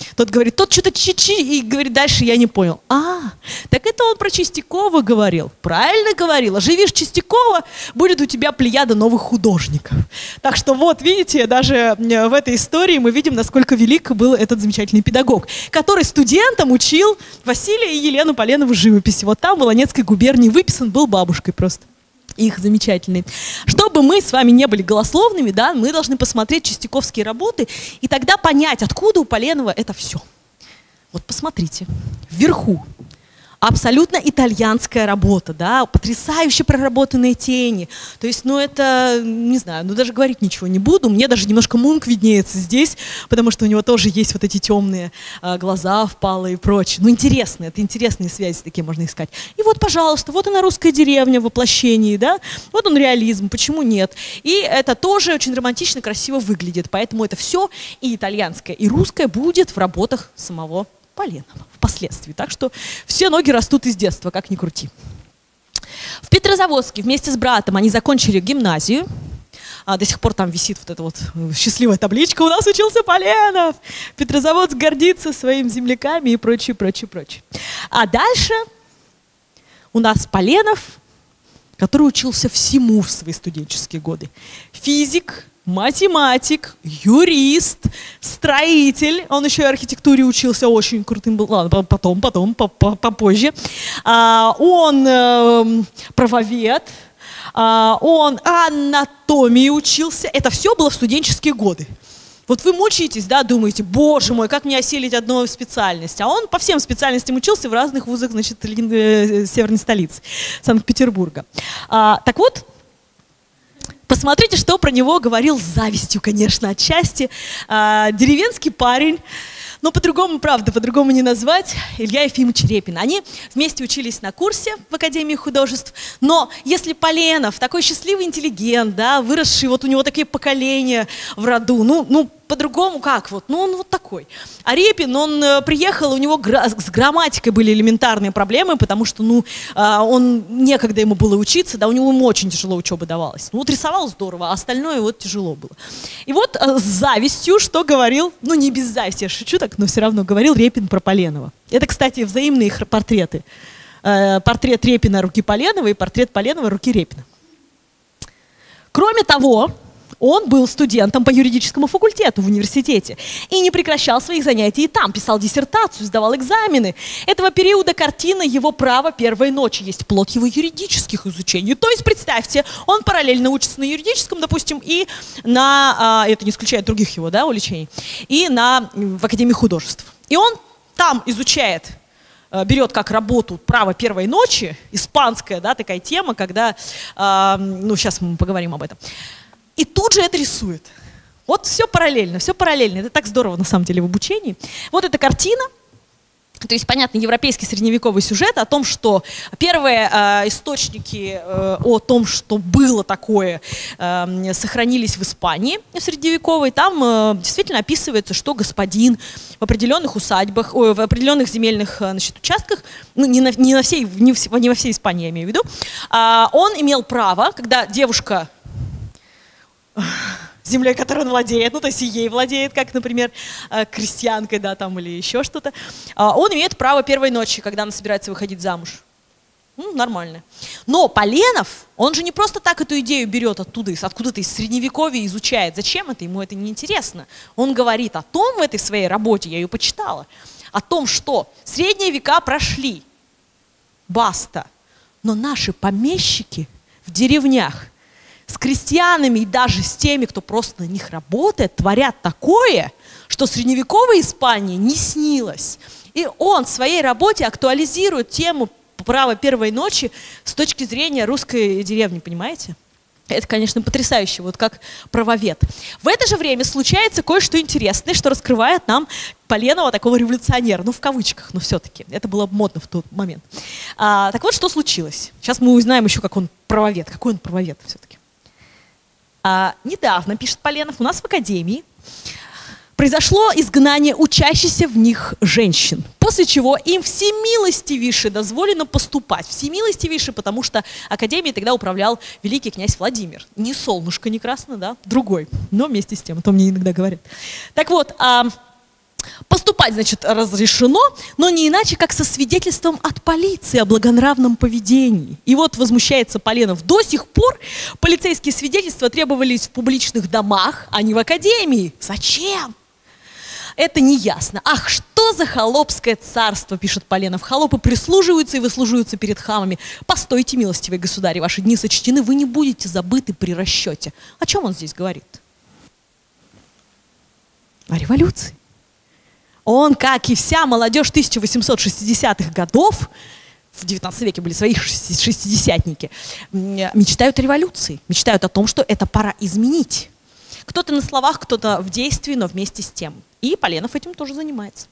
[SPEAKER 1] Тот говорит, тот что-то чи-чи, и говорит, дальше я не понял. А, так это он про Чистякова говорил. Правильно говорил. Оживишь Чистякова, будет у тебя плеяда новых художников. Так что вот, видите, даже в этой истории мы видим, насколько велик был этот замечательный педагог, который студентам учил Василия и Елену Поленову живописи. Вот там в Волонецкой губернии выписан был бабушкой просто. Их замечательный. Чтобы мы с вами не были голословными, да, мы должны посмотреть чистяковские работы и тогда понять, откуда у Поленова это все. Вот посмотрите, вверху абсолютно итальянская работа, да, потрясающе проработанные тени. То есть, ну это, не знаю, ну даже говорить ничего не буду. Мне даже немножко Мунк виднеется здесь, потому что у него тоже есть вот эти темные э, глаза впалые и прочее. Ну интересно, это интересные связи такие можно искать. И вот, пожалуйста, вот она русская деревня в воплощении, да, вот он реализм, почему нет? И это тоже очень романтично, красиво выглядит, поэтому это все и итальянское, и русское будет в работах самого Поленова впоследствии. Так что все ноги растут из детства, как ни крути. В Петрозаводске вместе с братом они закончили гимназию. А, до сих пор там висит вот эта вот счастливая табличка. У нас учился Поленов. Петрозаводск гордится своими земляками и прочее, прочее, прочее. А дальше у нас Поленов, который учился всему в свои студенческие годы. Физик, математик, юрист, строитель. Он еще и архитектуре учился, очень крутым был. Ладно, потом, потом, попозже. А, он э, правовед, а, он анатомии учился. Это все было в студенческие годы. Вот вы мучаетесь, да, думаете, боже мой, как мне осилить одну специальность. А он по всем специальностям учился в разных вузах, значит, северной столицы, Санкт-Петербурга. А, так вот, посмотрите, что про него говорил с завистью, конечно, отчасти. А, деревенский парень, но по-другому, правда, по-другому не назвать, Илья Ефимович Репин. Они вместе учились на курсе в Академии художеств, но если Поленов, такой счастливый интеллигент, да, выросший, вот у него такие поколения в роду, ну, ну по-другому как вот, ну он вот такой. А Репин, он э, приехал, у него гра с грамматикой были элементарные проблемы, потому что, ну, э, он, некогда ему было учиться, да, у него ему очень тяжело учеба давалась. Ну вот рисовал здорово, а остальное вот тяжело было. И вот э, с завистью, что говорил, ну не без зависти, я шучу так, но все равно говорил Репин про Поленова. Это, кстати, взаимные их портреты. Э, портрет Репина руки Поленова и портрет Поленова руки Репина. Кроме того, он был студентом по юридическому факультету в университете и не прекращал своих занятий и там, писал диссертацию, сдавал экзамены. Этого периода картина его «Право первой ночи» есть плод его юридических изучений. То есть, представьте, он параллельно учится на юридическом, допустим, и на, это не исключает других его, да, увлечений, и на, в Академии художеств. И он там изучает, берет как работу «Право первой ночи», испанская, да, такая тема, когда, ну, сейчас мы поговорим об этом. И тут же это рисует. Вот все параллельно, все параллельно. Это так здорово на самом деле в обучении. Вот эта картина. То есть, понятно, европейский средневековый сюжет о том, что первые э, источники э, о том, что было такое, э, сохранились в Испании в средневековой. Там э, действительно описывается, что господин в определенных усадьбах, ой, в определенных земельных, значит, участках, ну, не, на, не, на всей, не, в, не во всей Испании, я имею в виду, э, он имел право, когда девушка землей, которой он владеет, ну, то есть и ей владеет, как, например, крестьянкой, да, там, или еще что-то, он имеет право первой ночи, когда она собирается выходить замуж. Ну, нормально. Но Поленов, он же не просто так эту идею берет оттуда, откуда-то из средневековья изучает. Зачем это? Ему это не интересно. Он говорит о том в этой своей работе, я ее почитала, о том, что средние века прошли, баста, но наши помещики в деревнях с крестьянами и даже с теми, кто просто на них работает, творят такое, что средневековой Испании не снилось. И он в своей работе актуализирует тему права первой ночи с точки зрения русской деревни, понимаете? Это, конечно, потрясающе, вот как правовед. В это же время случается кое-что интересное, что раскрывает нам Поленова, такого революционера, ну в кавычках, но все-таки, это было модно в тот момент. А, так вот, что случилось? Сейчас мы узнаем еще, как он правовед, какой он правовед все-таки. А, недавно, пишет Поленов, у нас в Академии произошло изгнание учащихся в них женщин, после чего им всемилостивейше дозволено поступать. Всемилостивейше, потому что Академией тогда управлял великий князь Владимир. Не солнышко, не красное, да, другой, но вместе с тем, а то мне иногда говорят. Так вот, а, Поступать, значит, разрешено, но не иначе, как со свидетельством от полиции о благонравном поведении. И вот возмущается Поленов. До сих пор полицейские свидетельства требовались в публичных домах, а не в академии. Зачем? Это неясно. Ах, что за холопское царство, пишет Поленов. Холопы прислуживаются и выслуживаются перед хамами. Постойте, милостивый государь, ваши дни сочтены, вы не будете забыты при расчете. О чем он здесь говорит? О революции. Он, как и вся молодежь тысяча восемьсот шестидесятых годов, в девятнадцатом веке были свои шестидесятники, мечтают о революции, мечтают о том, что это пора изменить. Кто-то на словах, кто-то в действии, но вместе с тем. И Поленов этим тоже занимается.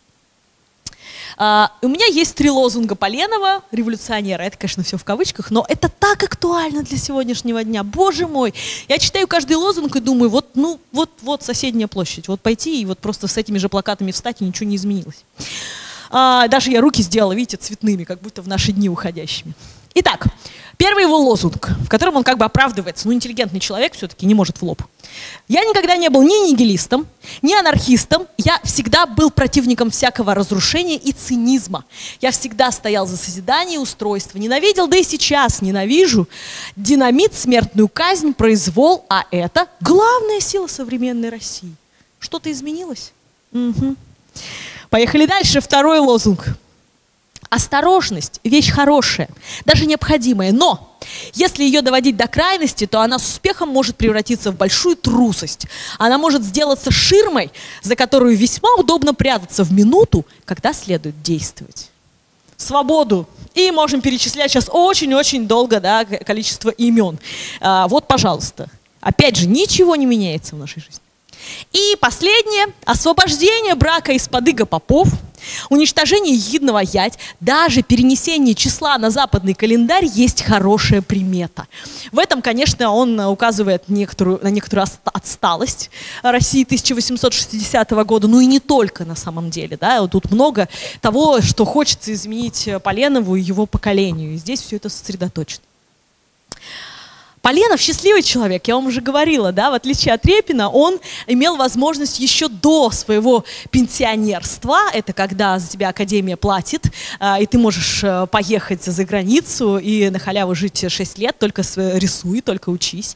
[SPEAKER 1] Uh, у меня есть три лозунга Поленова, революционера, это, конечно, все в кавычках, но это так актуально для сегодняшнего дня, боже мой. Я читаю каждый лозунг и думаю, вот, ну, вот, вот соседняя площадь, вот пойти и вот просто с этими же плакатами встать, и ничего не изменилось. Uh, даже я руки сделала, видите, цветными, как будто в наши дни уходящими. Итак, первый его лозунг, в котором он как бы оправдывается, ну, интеллигентный человек все-таки не может в лоб. Я никогда не был ни нигилистом, ни анархистом, я всегда был противником всякого разрушения и цинизма. Я всегда стоял за созидание и устройство, ненавидел, да и сейчас ненавижу динамит, смертную казнь, произвол, а это главная сила современной России. Что-то изменилось? Угу. Поехали дальше, второй лозунг. Осторожность – вещь хорошая, даже необходимая, но если ее доводить до крайности, то она с успехом может превратиться в большую трусость. Она может сделаться ширмой, за которую весьма удобно прятаться в минуту, когда следует действовать. Свободу. И можем перечислять сейчас очень-очень долго, да, количество имен. А, вот, пожалуйста. Опять же, ничего не меняется в нашей жизни. И последнее. Освобождение брака из-под иго попов, уничтожение ехидного ять, даже перенесение числа на западный календарь есть хорошая примета. В этом, конечно, он указывает некоторую, на некоторую отсталость России тысяча восемьсот шестидесятого года, ну и не только на самом деле. Да? Вот тут много того, что хочется изменить Поленову и его поколению. И здесь все это сосредоточено. Поленов счастливый человек, я вам уже говорила, да, в отличие от Репина, он имел возможность еще до своего пенсионерства, это когда за тебя академия платит, и ты можешь поехать за границу и на халяву жить шесть лет, только рисуй, только учись.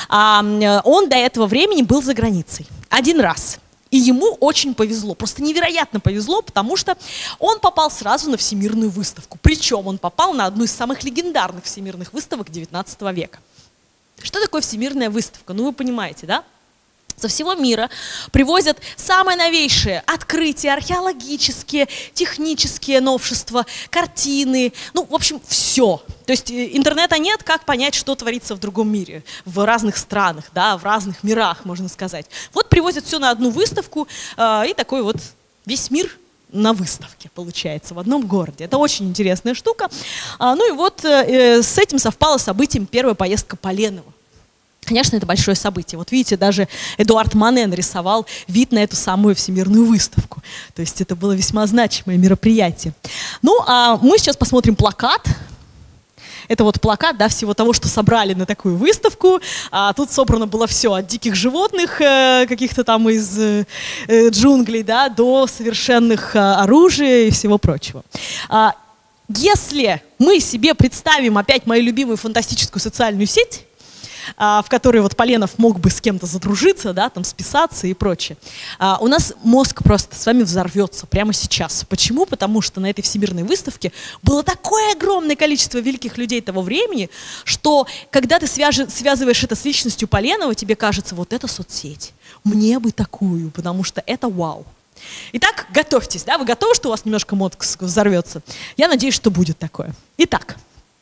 [SPEAKER 1] Он до этого времени был за границей один раз. И ему очень повезло, просто невероятно повезло, потому что он попал сразу на всемирную выставку. Причем он попал на одну из самых легендарных всемирных выставок девятнадцатого века. Что такое всемирная выставка? Ну, вы понимаете, да? Со всего мира привозят самые новейшие открытия, археологические, технические новшества, картины, ну, в общем, все. То есть интернета нет, как понять, что творится в другом мире, в разных странах, да, в разных мирах, можно сказать. Вот привозят все на одну выставку, э, и такой вот весь мир на выставке, получается, в одном городе. Это очень интересная штука. А, ну и вот э, с этим совпало событием первая поездка Поленова. Конечно, это большое событие. Вот видите, даже Эдуард Мане нарисовал вид на эту самую всемирную выставку. То есть это было весьма значимое мероприятие. Ну, а мы сейчас посмотрим плакат. Это вот плакат, да, всего того, что собрали на такую выставку. А тут собрано было все, от диких животных, э, каких-то там из э, джунглей, да, до совершенных э, оружия и всего прочего. А, если мы себе представим опять мою любимую фантастическую социальную сеть, в которой вот Поленов мог бы с кем-то задружиться, да, там списаться и прочее. А, у нас мозг просто с вами взорвется прямо сейчас. Почему? Потому что на этой всемирной выставке было такое огромное количество великих людей того времени, что когда ты свяжи, связываешь это с личностью Поленова, тебе кажется, вот это соцсеть, мне бы такую, потому что это вау. Итак, готовьтесь, да, вы готовы, что у вас немножко мозг взорвется? Я надеюсь, что будет такое. Итак,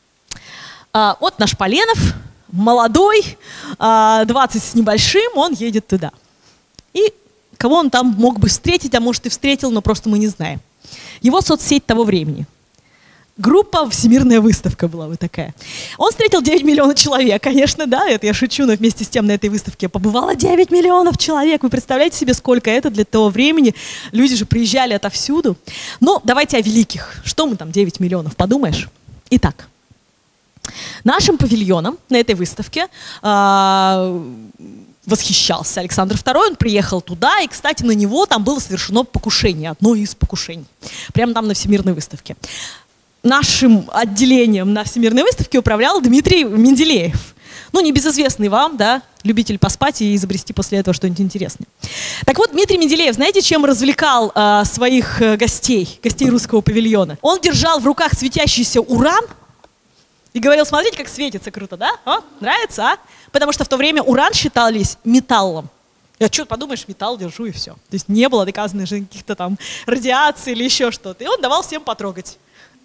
[SPEAKER 1] а, вот наш Поленов. Молодой, двадцать с небольшим, он едет туда. И кого он там мог бы встретить, а может и встретил, но просто мы не знаем. Его соцсеть того времени. Группа «Всемирная выставка» была бы такая. Он встретил девять миллионов человек, конечно, да, это я шучу, но вместе с тем на этой выставке побывало девять миллионов человек. Вы представляете себе, сколько это для того времени? Люди же приезжали отовсюду. Но давайте о великих. Что мы там, девять миллионов, подумаешь? Итак. Нашим павильоном на этой выставке э, восхищался Александр второй, он приехал туда, и, кстати, на него там было совершено покушение, одно из покушений, прямо там на Всемирной выставке. Нашим отделением на Всемирной выставке управлял Дмитрий Менделеев. Ну, небезызвестный вам, да, любитель поспать и изобрести после этого что-нибудь интересное. Так вот, Дмитрий Менделеев, знаете, чем развлекал э, своих э, гостей, гостей русского павильона? Он держал в руках светящийся уран и говорил: смотрите, как светится круто, да? О, нравится, а? Потому что в то время уран считались металлом. Я что, подумаешь, металл держу и все. То есть не было доказано же каких-то там радиаций или еще что-то. И он давал всем потрогать.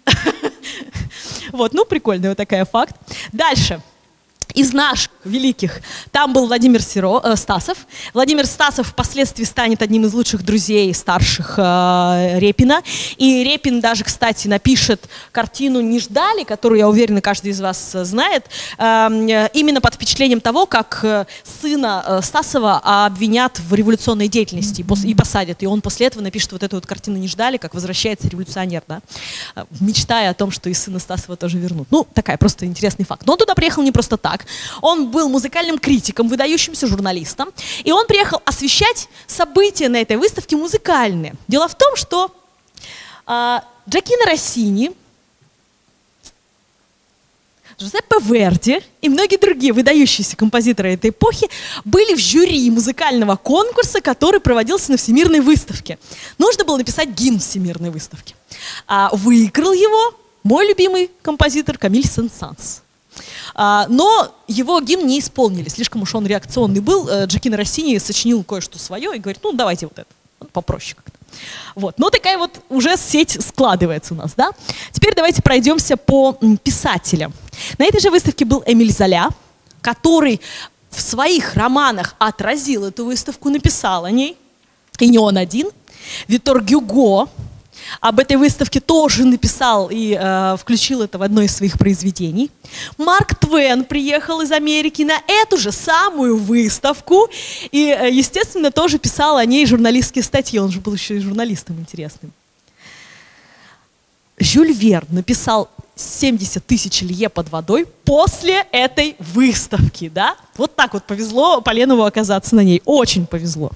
[SPEAKER 1] Вот, ну, прикольный вот такой факт. Дальше. Из наших великих там был Владимир Серо, э, Стасов. Владимир Стасов впоследствии станет одним из лучших друзей старших э, Репина. И Репин даже, кстати, напишет картину «Не ждали», которую, я уверена, каждый из вас знает, э, именно под впечатлением того, как э, сына э, Стасова обвинят в революционной деятельности и посадят. И он после этого напишет вот эту вот картину «Не ждали», как возвращается революционер, да? Мечтая о том, что и сына Стасова тоже вернут. Ну, такая просто интересный факт. Но он туда приехал не просто так. Он был музыкальным критиком, выдающимся журналистом, и он приехал освещать события на этой выставке музыкальные. Дело в том, что э, Джакино Россини, Джузеппе Верди и многие другие выдающиеся композиторы этой эпохи были в жюри музыкального конкурса, который проводился на Всемирной выставке. Нужно было написать гимн Всемирной выставки. А выиграл его мой любимый композитор Камиль Сен-Санс. Но его гимн не исполнили, слишком уж он реакционный был. Джакино Россини сочинил кое-что свое и говорит: ну давайте вот это, вот попроще как-то. Вот. Но такая вот уже сеть складывается у нас, да? Теперь давайте пройдемся по писателям. На этой же выставке был Эмиль Золя, который в своих романах отразил эту выставку, написал о ней, и не он один. Виктор Гюго об этой выставке тоже написал и э, включил это в одно из своих произведений. Марк Твен приехал из Америки на эту же самую выставку и, э, естественно, тоже писал о ней журналистские статьи. Он же был еще и журналистом интересным. Жюль Верн написал семьдесят тысяч лье под водой после этой выставки. Да? Вот так вот повезло Поленову оказаться на ней. Очень повезло.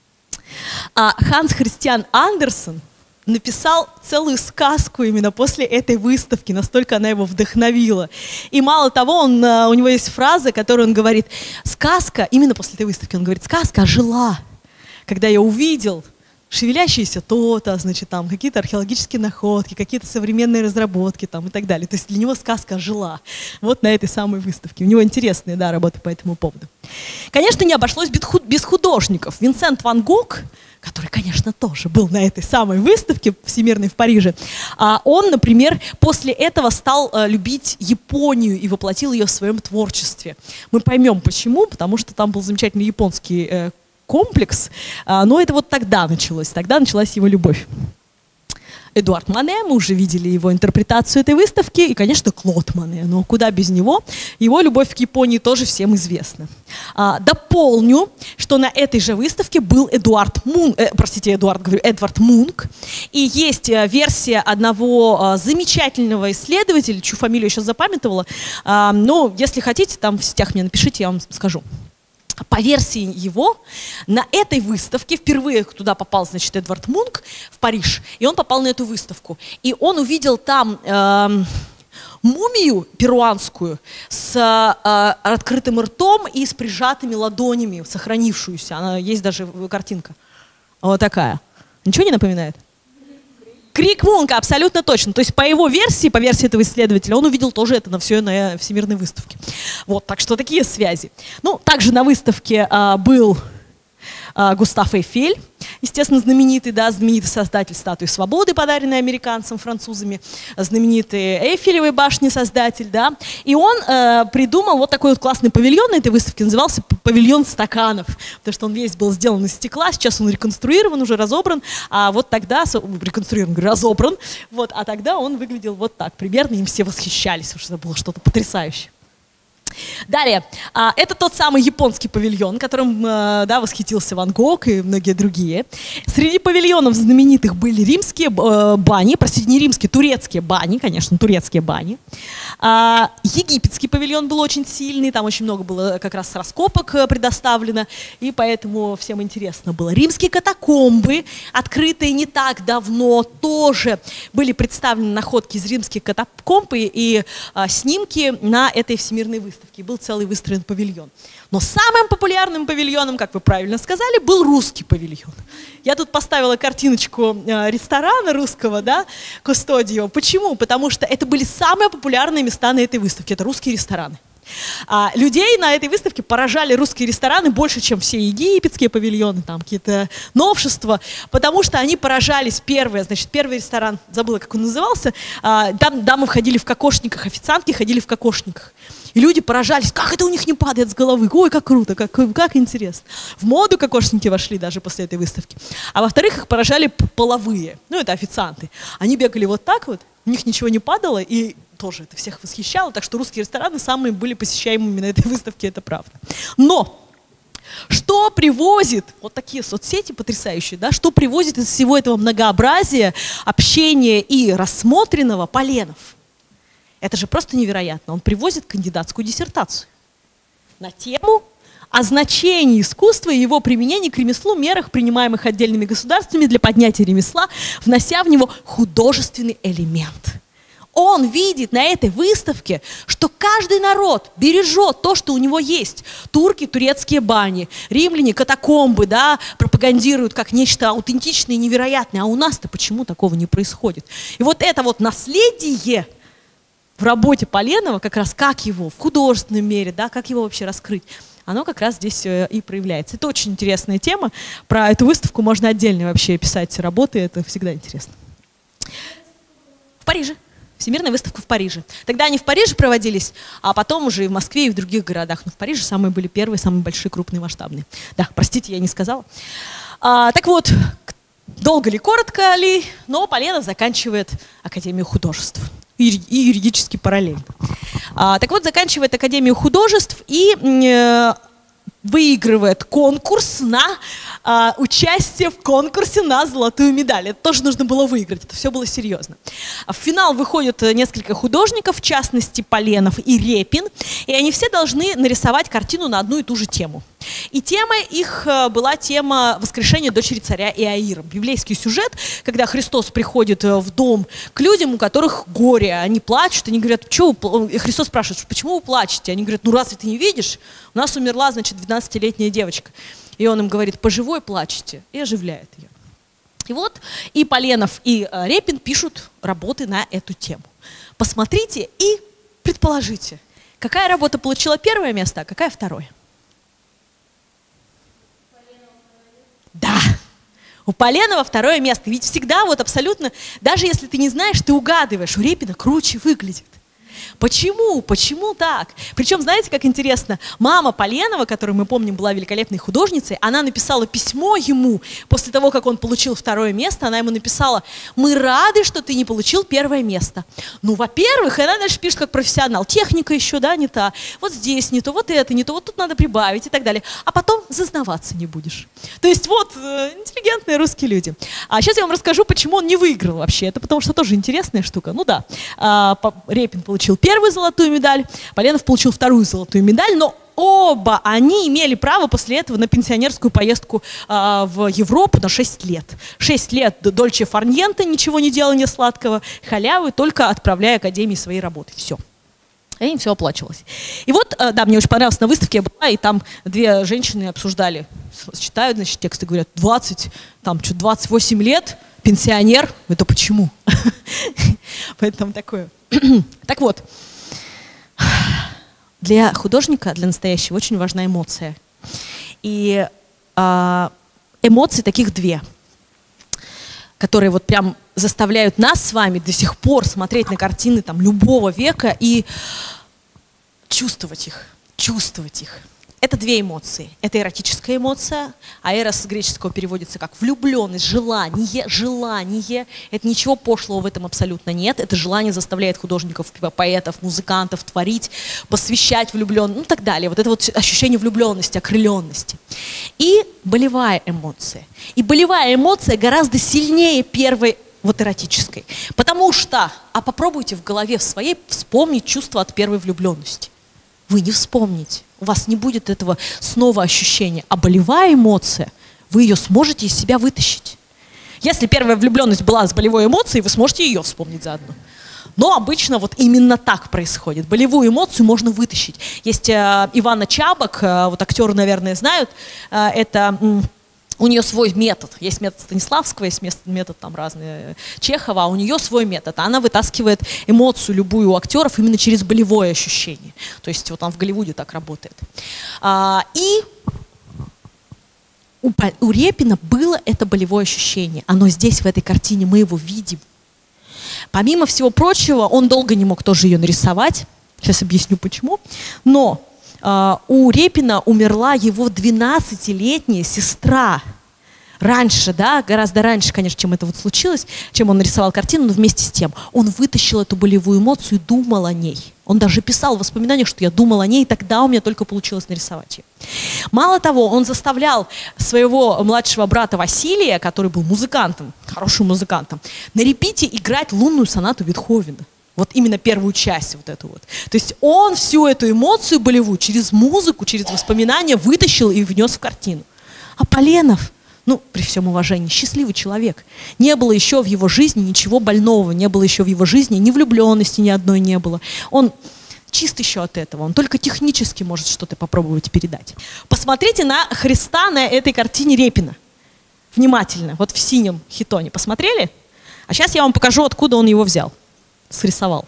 [SPEAKER 1] А Ханс Христиан Андерсен написал целую сказку именно после этой выставки, настолько она его вдохновила. И мало того, он, у него есть фраза, которую он говорит: сказка, именно после этой выставки, он говорит: сказка ожила, когда я увидел шевелящиеся то-то, значит, там какие-то археологические находки, какие-то современные разработки там, и так далее. То есть для него сказка ожила вот на этой самой выставке. У него интересные, да, работы по этому поводу. Конечно, не обошлось без художников. Винсент ван Гог, который, конечно, тоже был на этой самой выставке всемирной в Париже, он, например, после этого стал любить Японию и воплотил ее в своем творчестве. Мы поймем, почему, потому что там был замечательный японский комплекс, но это вот тогда началось, тогда началась его любовь. Эдуард Мане, мы уже видели его интерпретацию этой выставки, и, конечно, Клод Мане, но куда без него, его любовь к Японии тоже всем известна. А, дополню, что на этой же выставке был Эдуард Мун, э, простите, Эдуард, говорю, Эдвард Мунк, и есть э, версия одного э, замечательного исследователя, чью фамилию я сейчас запамятовала, э, но если хотите, там в сетях мне напишите, я вам скажу. По версии его, на этой выставке впервые туда попал, значит, Эдвард Мунк в Париж, и он попал на эту выставку. И он увидел там э, мумию перуанскую с э, открытым ртом и с прижатыми ладонями, сохранившуюся. Она, есть даже картинка. Вот такая. Ничего не напоминает? Крик Мунка, абсолютно точно. То есть по его версии, по версии этого исследователя, он увидел тоже это на все на Всемирной выставке. Вот, так что такие связи. Ну, также на выставке а, был а, Густав Эйфель, естественно, знаменитый, да, знаменитый создатель статуи свободы, подаренной американцам, французами, знаменитый Эйфелевой башни создатель, да. И он э, придумал вот такой вот классный павильон на этой выставке, назывался павильон стаканов, потому что он весь был сделан из стекла, сейчас он реконструирован, уже разобран, а вот тогда, реконструирован, говорю, разобран, вот, а тогда он выглядел вот так, примерно, им все восхищались, потому что это было что-то потрясающее. Далее, это тот самый японский павильон, которым, да, восхитился Ван Гог и многие другие. Среди павильонов знаменитых были римские бани, простите, не римские, турецкие бани, конечно, турецкие бани. Египетский павильон был очень сильный, там очень много было как раз раскопок предоставлено, и поэтому всем интересно было. Римские катакомбы, открытые не так давно, тоже были представлены находки из римских катакомб и, и снимки на этой всемирной выставке. Был целый выстроен павильон. Но самым популярным павильоном, как вы правильно сказали, был русский павильон. Я тут поставила картиночку э, ресторана русского, да, Кустодио. Почему? Потому что это были самые популярные места на этой выставке. Это русские рестораны. А людей на этой выставке поражали русские рестораны больше, чем все египетские павильоны, там какие-то новшества, потому что они поражались. Первое, значит, первый ресторан, забыла, как он назывался, а, там дамы входили в кокошниках, официантки ходили в кокошниках. И люди поражались, как это у них не падает с головы, ой, как круто, как, как интересно. В моду кокошники вошли даже после этой выставки. А во-вторых, их поражали половые, ну это официанты. Они бегали вот так вот, у них ничего не падало, и тоже это всех восхищало, так что русские рестораны самые были посещаемыми на этой выставке, это правда. Но что привозит, вот такие соцсети потрясающие, да, что привозит из всего этого многообразия, общения и рассмотренного Поленов? Это же просто невероятно. Он привозит кандидатскую диссертацию на тему о значении искусства и его применении к ремеслу, мерах, принимаемых отдельными государствами для поднятия ремесла, внося в него художественный элемент. Он видит на этой выставке, что каждый народ бережет то, что у него есть. Турки, турецкие бани, римляне, катакомбы, да, пропагандируют как нечто аутентичное и невероятное. А у нас-то почему такого не происходит? И вот это вот наследие в работе Поленова, как раз как его в художественном мире, да, как его вообще раскрыть, оно как раз здесь и проявляется. Это очень интересная тема. Про эту выставку можно отдельно вообще писать работы, это всегда интересно. В Париже. Всемирная выставка в Париже. Тогда они в Париже проводились, а потом уже и в Москве, и в других городах. Но в Париже самые были первые, самые большие, крупные, масштабные. Да, простите, я не сказала. А, так вот, долго ли, коротко ли, но Поленов заканчивает Академию художеств. И юридически параллельно. А, так вот, заканчивает Академию художеств и э, выигрывает конкурс на э, участие в конкурсе на золотую медаль. Это тоже нужно было выиграть, это все было серьезно. В финал выходят несколько художников, в частности Поленов и Репин, и они все должны нарисовать картину на одну и ту же тему. И тема их была тема воскрешения дочери царя Иаира. Библейский сюжет, когда Христос приходит в дом к людям, у которых горе, они плачут, они говорят, что вы... Христос спрашивает, почему вы плачете? Они говорят, ну разве ты не видишь? У нас умерла, значит, двенадцатилетняя девочка. И он им говорит, по живой плачете, и оживляет ее. И вот и Поленов, и Репин пишут работы на эту тему. Посмотрите и предположите, какая работа получила первое место, а какая второе. Да, у Поленова второе место. Ведь всегда вот абсолютно, даже если ты не знаешь, ты угадываешь, у Репина круче выглядит. Почему? Почему так? Причем, знаете, как интересно, мама Поленова, которую мы помним была великолепной художницей, она написала письмо ему после того, как он получил второе место, она ему написала, мы рады, что ты не получил первое место. Ну, во-первых, она дальше пишет как профессионал, техника еще, да, не та, вот здесь не то, вот это не то, вот тут надо прибавить и так далее. А потом зазнаваться не будешь. То есть вот, э, интеллигентные русские люди. А сейчас я вам расскажу, почему он не выиграл вообще. Это потому что тоже интересная штука. Ну да, э, Репин получил первую золотую медаль, Поленов получил вторую золотую медаль, но оба они имели право после этого на пенсионерскую поездку э, в Европу на шесть лет. шесть лет дольче фар ньенте, ничего не делания сладкого, халявы, только отправляя академии свои работы. Все. И им все оплачивалось. И вот, э, да, мне очень понравилось, на выставке я была, и там две женщины обсуждали, читают, значит, тексты, говорят, двадцать, там, что, двадцать восемь лет, пенсионер, это почему? Поэтому такое. Так вот, для художника, для настоящего, очень важна эмоция. И э, эмоций таких две, которые вот прям заставляют нас с вами до сих пор смотреть на картины там, любого века и чувствовать их, чувствовать их. Это две эмоции. Это эротическая эмоция, а эрос с греческого переводится как влюбленность, желание, желание. Это ничего пошлого в этом абсолютно нет. Это желание заставляет художников, поэтов, музыкантов творить, посвящать влюбленность, ну и так далее. Вот это вот ощущение влюбленности, окрыленности. И болевая эмоция. И болевая эмоция гораздо сильнее первой вот эротической. Потому что, а попробуйте в голове в своей вспомнить чувство от первой влюбленности. Вы не вспомните. У вас не будет этого снова ощущения. А болевая эмоция, вы ее сможете из себя вытащить. Если первая влюбленность была с болевой эмоцией, вы сможете ее вспомнить заодно. Но обычно вот именно так происходит. Болевую эмоцию можно вытащить. Есть э, Ивана Чабок, э, вот актеры, наверное, знают, э, это... Э, У нее свой метод. Есть метод Станиславского, есть метод там разные Чехова, а у нее свой метод. Она вытаскивает эмоцию любую у актеров именно через болевое ощущение. То есть вот он в Голливуде так работает. А, и у, у Репина было это болевое ощущение. Оно здесь, в этой картине, мы его видим. Помимо всего прочего, он долго не мог тоже ее нарисовать. Сейчас объясню почему. Но Uh, у Репина умерла его двенадцатилетняя сестра. Раньше, да, гораздо раньше, конечно, чем это вот случилось, чем он нарисовал картину, но вместе с тем он вытащил эту болевую эмоцию и думал о ней. Он даже писал в воспоминаниях, что я думал о ней, и тогда у меня только получилось нарисовать ее. Мало того, он заставлял своего младшего брата Василия, который был музыкантом, хорошим музыкантом, на репите играть лунную сонату Бетховена. Вот именно первую часть вот эту вот. То есть он всю эту эмоцию болевую через музыку, через воспоминания вытащил и внес в картину. А Поленов, ну, при всем уважении, счастливый человек. Не было еще в его жизни ничего больного, не было еще в его жизни ни влюбленности ни одной не было. Он чист еще от этого, он только технически может что-то попробовать передать. Посмотрите на Христа на этой картине Репина. Внимательно, вот в синем хитоне. Посмотрели? А сейчас я вам покажу, откуда он его взял. Срисовал.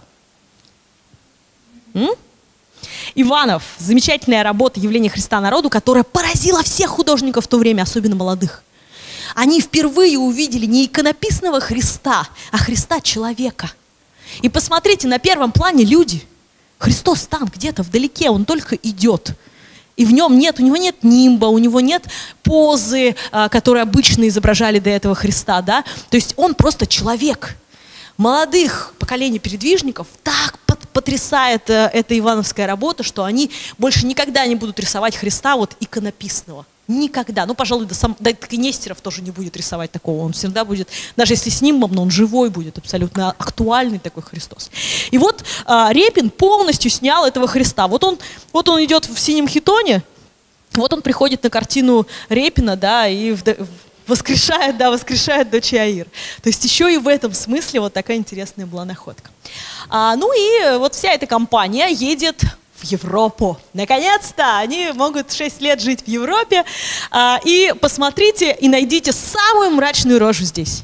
[SPEAKER 1] М? Иванов. Замечательная работа «Явление Христа народу», которая поразила всех художников в то время, особенно молодых. Они впервые увидели не иконописного Христа, а Христа человека. И посмотрите, на первом плане люди. Христос там где-то вдалеке, он только идет. И в нем нет, у него нет нимба, у него нет позы, которые обычно изображали до этого Христа, да? То есть он просто человек. Молодых поколений передвижников так потрясает э, эта ивановская работа, что они больше никогда не будут рисовать Христа вот иконописного. Никогда. Ну, пожалуй, до, сам, до Нестеров тоже не будет рисовать такого. Он всегда будет, даже если с нимбом, но он живой будет, абсолютно актуальный такой Христос. И вот э, Репин полностью снял этого Христа. Вот он, вот он идет в синем хитоне, вот он приходит на картину Репина, да, и в, воскрешает, да, воскрешает дочь Аир. То есть еще и в этом смысле вот такая интересная была находка. А, ну и вот вся эта компания едет в Европу. Наконец-то они могут шесть лет жить в Европе. А, и посмотрите и найдите самую мрачную рожу здесь.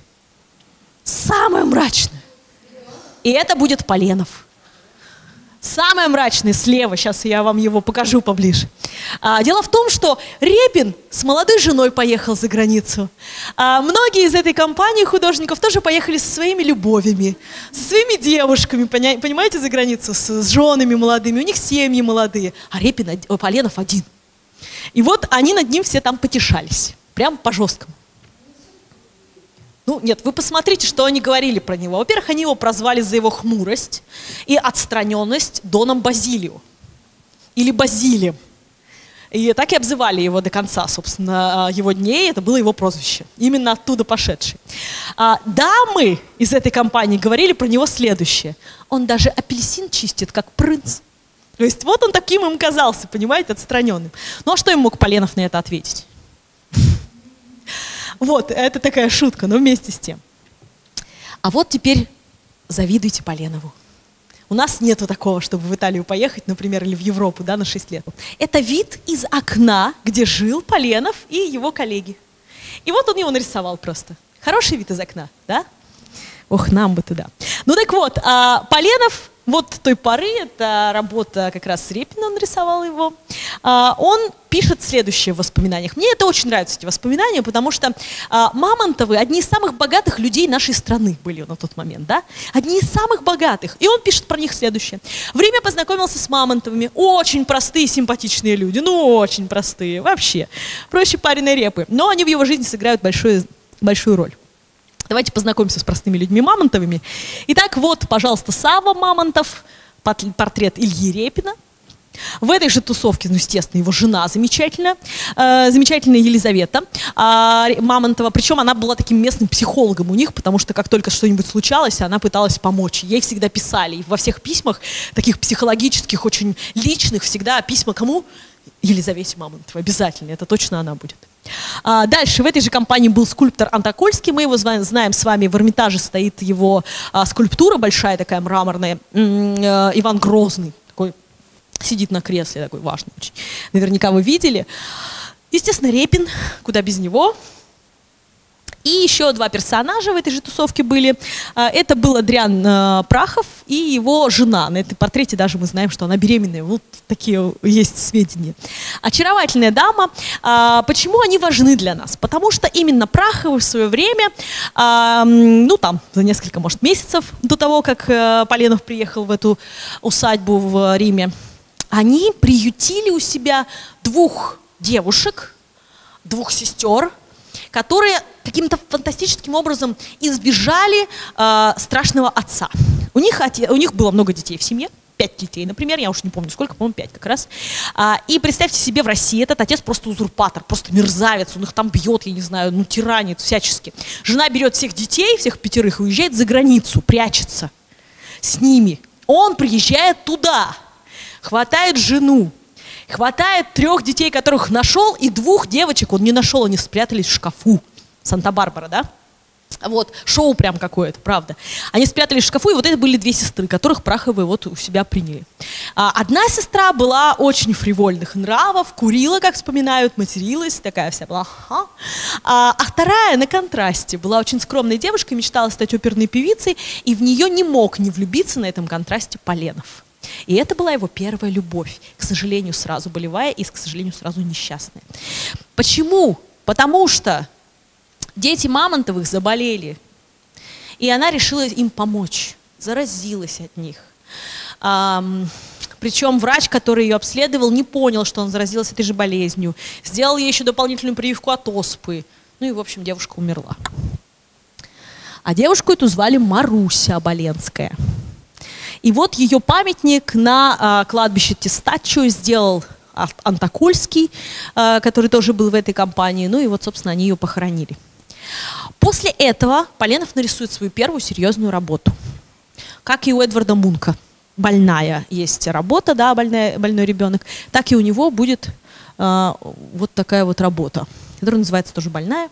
[SPEAKER 1] Самую мрачную. И это будет Поленов. Самое мрачное слева, сейчас я вам его покажу поближе. А, дело в том, что Репин с молодой женой поехал за границу. А, многие из этой компании художников тоже поехали со своими любовями, со своими девушками, понимаете, за границу, с, с женами молодыми, у них семьи молодые, а Репин, о, Поленов один. И вот они над ним все там потешались, прям по-жесткому. Ну, нет, вы посмотрите, что они говорили про него. Во-первых, они его прозвали за его хмурость и отстраненность Доном Базилио. Или Базилием. И так и обзывали его до конца, собственно, его дней. Это было его прозвище. Именно оттуда пошедший. А дамы из этой компании говорили про него следующее. Он даже апельсин чистит, как принц. То есть вот он таким им казался, понимаете, отстраненным. Ну, а что им мог Поленов на это ответить? Вот, это такая шутка, но вместе с тем. А вот теперь завидуйте Поленову. У нас нету такого, чтобы в Италию поехать, например, или в Европу, да, на шесть лет. Это вид из окна, где жил Поленов и его коллеги. И вот он его нарисовал просто. Хороший вид из окна, да? Ох, нам бы туда. Ну так вот, а Поленов вот той поры, это работа как раз с Репиным, он нарисовал его. он пишет следующее в воспоминаниях. Мне это очень нравятся, эти воспоминания, потому что Мамонтовы одни из самых богатых людей нашей страны были на тот момент, да? Одни из самых богатых. И он пишет про них следующее. В Риме познакомился с Мамонтовыми. Очень простые, симпатичные люди. Ну, очень простые. Вообще. Проще пареной репы. Но они в его жизни сыграют большую, большую роль. Давайте познакомимся с простыми людьми Мамонтовыми. Итак, вот, пожалуйста, Савва Мамонтов, портрет Ильи Репина. В этой же тусовке, ну, естественно, его жена замечательная, э, замечательная Елизавета э, Мамонтова. Причем она была таким местным психологом у них, потому что как только что-нибудь случалось, она пыталась помочь. Ей всегда писали. И во всех письмах, таких психологических, очень личных, всегда письма кому? Елизавете Мамонтовой. Обязательно, это точно она будет. А, дальше в этой же компании был скульптор Антокольский. Мы его знаем с вами. В Эрмитаже стоит его а, скульптура большая, такая мраморная. М-м, Иван Грозный. Такой сидит на кресле, такой важный очень. Наверняка вы видели. Естественно, Репин, куда без него. И еще два персонажа в этой же тусовке были. Это был Адриан Прахов и его жена. На этом портрете даже мы знаем, что она беременная. Вот такие есть сведения. Очаровательная дама. Почему они важны для нас? Потому что именно Праховы в свое время, ну там, за несколько, может, месяцев до того, как Поленов приехал в эту усадьбу в Риме, они приютили у себя двух девушек, двух сестер, которые каким-то фантастическим образом избежали э, страшного отца. У них, отец, у них было много детей в семье, пять детей, например, я уж не помню сколько, по-моему, пять как раз. А, и представьте себе, в России этот отец просто узурпатор, просто мерзавец, он их там бьет, я не знаю, ну тиранит всячески. Жена берет всех детей, всех пятерых, и уезжает за границу, прячется с ними. Он приезжает туда, хватает жену, хватает трех детей, которых нашел, и двух девочек он не нашел, они спрятались в шкафу. Санта-Барбара, да? Вот, шоу прям какое-то, правда. Они спрятались в шкафу, и вот это были две сестры, которых Праховы вот у себя приняли. А, одна сестра была очень фривольных нравов, курила, как вспоминают, материлась, такая вся была. Ага. А, а вторая на контрасте была очень скромной девушкой, мечтала стать оперной певицей, и в нее не мог не влюбиться на этом контрасте Поленов. И это была его первая любовь, к сожалению, сразу болевая и, к сожалению, сразу несчастная. Почему? Потому что дети Мамонтовых заболели, и она решила им помочь, заразилась от них. А, причем врач, который ее обследовал, не понял, что он заразился этой же болезнью, сделал ей еще дополнительную прививку от оспы. Ну и, в общем, девушка умерла. А девушку эту звали Маруся Оболенская. И вот ее памятник на а, кладбище Тестаччо сделал Антокольский, а, который тоже был в этой компании. Ну и вот, собственно, они ее похоронили. После этого Поленов нарисует свою первую серьезную работу. Как и у Эдварда Мунка. Больная есть работа, да, больная, больной ребенок. Так и у него будет а, вот такая вот работа, которая называется тоже «Больная».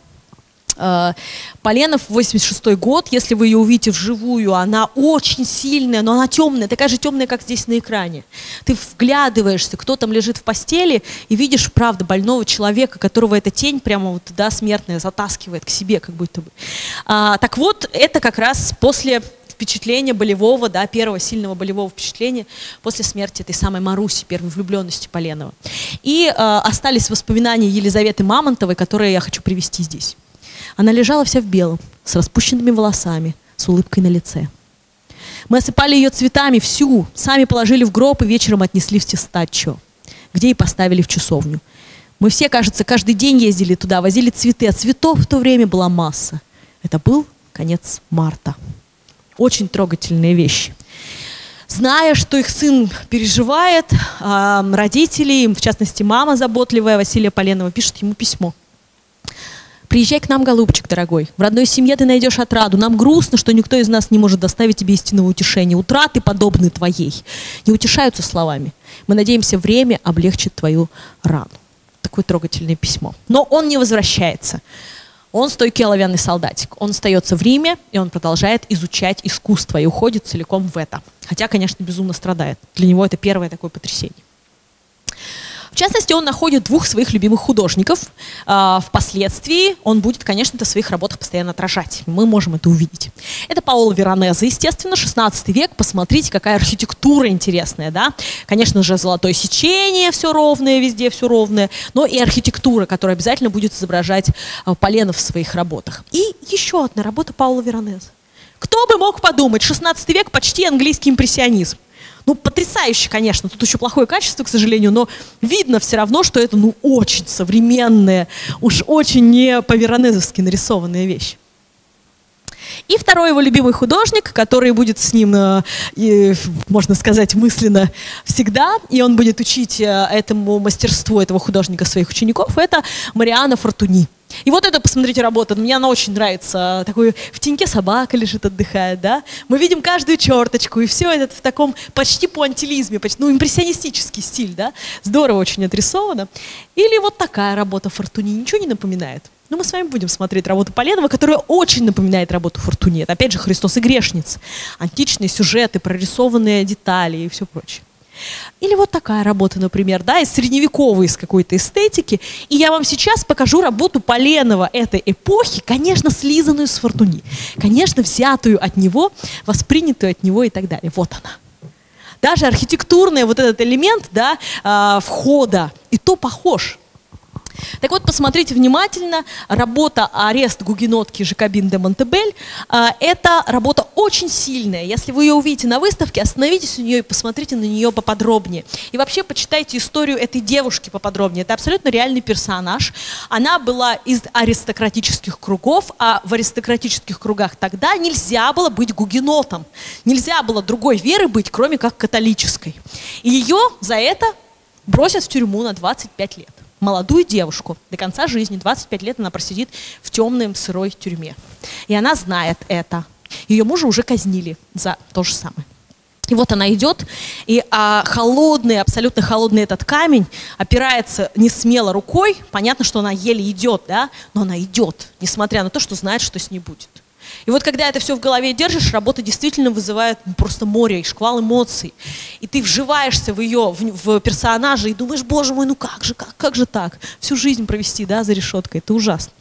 [SPEAKER 1] Поленов, восемьдесят шестой год, если вы ее увидите вживую, она очень сильная, но она темная, такая же темная, как здесь на экране. Ты вглядываешься, кто там лежит в постели, и видишь, правда, больного человека, которого эта тень прямо вот, да, смертная затаскивает к себе, как будто бы. А, так вот, это как раз после впечатления болевого, да, первого сильного болевого впечатления после смерти этой самой Маруси, первой влюбленности Поленова. И а, остались воспоминания Елизаветы Мамонтовой, которые я хочу привести здесь. Она лежала вся в белом, с распущенными волосами, с улыбкой на лице. Мы осыпали ее цветами всю, сами положили в гроб и вечером отнесли в Тестаччо, где и поставили в часовню. Мы все, кажется, каждый день ездили туда, возили цветы, а цветов в то время была масса. Это был конец марта. Очень трогательные вещи. Зная, что их сын переживает, родители, в частности мама заботливая Василия Поленова, пишет ему письмо. «Приезжай к нам, голубчик дорогой. В родной семье ты найдешь отраду. Нам грустно, что никто из нас не может доставить тебе истинного утешения. Утраты, подобные твоей, не утешаются словами. Мы надеемся, время облегчит твою рану». Такое трогательное письмо. Но он не возвращается. Он стойкий оловянный солдатик. Он остается в Риме, и он продолжает изучать искусство и уходит целиком в это. Хотя, конечно, безумно страдает. Для него это первое такое потрясение. В частности, он находит двух своих любимых художников. Впоследствии он будет, конечно, это в своих работах постоянно отражать. Мы можем это увидеть. Это Паоло Веронезе, естественно, шестнадцатый век. Посмотрите, какая архитектура интересная, да? Конечно же, золотое сечение, все ровное, везде все ровное, но и архитектура, которая обязательно будет изображать полено в своих работах. И еще одна работа Паоло Веронезе. Кто бы мог подумать, шестнадцатый век, почти английский импрессионизм. Ну, потрясающе, конечно, тут еще плохое качество, к сожалению, но видно все равно, что это, ну, очень современная, уж очень не по-веронезовски нарисованная вещь. И второй его любимый художник, который будет с ним, э, можно сказать, мысленно всегда, и он будет учить этому мастерству этого художника своих учеников, это Мариано Фортуни. И вот это, посмотрите, работа. Мне она очень нравится. Такой в теньке собака лежит, отдыхает, да? Мы видим каждую черточку, и все это в таком почти пуантилизме, почти, ну, импрессионистический стиль, да? Здорово очень отрисовано. Или вот такая работа Фортуни. Ничего не напоминает? Но мы с вами будем смотреть работу Поленова, которая очень напоминает работу Фортуни. Это, опять же, «Христос и грешница». Античные сюжеты, прорисованные детали и все прочее. Или вот такая работа, например, да, из средневековой, из какой-то эстетики. И я вам сейчас покажу работу Поленова этой эпохи, конечно, слизанную с Фортуни. Конечно, взятую от него, воспринятую от него и так далее. Вот она. Даже архитектурный вот этот элемент, да, входа, и то похож. Так вот, посмотрите внимательно, работа «Арест гугенотки Жакобин де Монтебель» – это работа очень сильная. Если вы ее увидите на выставке, остановитесь у нее и посмотрите на нее поподробнее. И вообще почитайте историю этой девушки поподробнее. Это абсолютно реальный персонаж. Она была из аристократических кругов, а в аристократических кругах тогда нельзя было быть гугенотом. Нельзя было другой веры быть, кроме как католической. И ее за это бросят в тюрьму на двадцать пять лет. Молодую девушку до конца жизни, двадцать пять лет она просидит в темной сырой тюрьме. И она знает это. Ее мужа уже казнили за то же самое. И вот она идет, и а, холодный, абсолютно холодный этот камень опирается не смело рукой. Понятно, что она еле идет, да? Но она идет, несмотря на то, что знает, что с ней будет. И вот когда это все в голове держишь, работа действительно вызывает просто море и шквал эмоций. И ты вживаешься в ее, в, в персонажа и думаешь, боже мой, ну как же, как, как же так? Всю жизнь провести, да, за решеткой, это ужасно.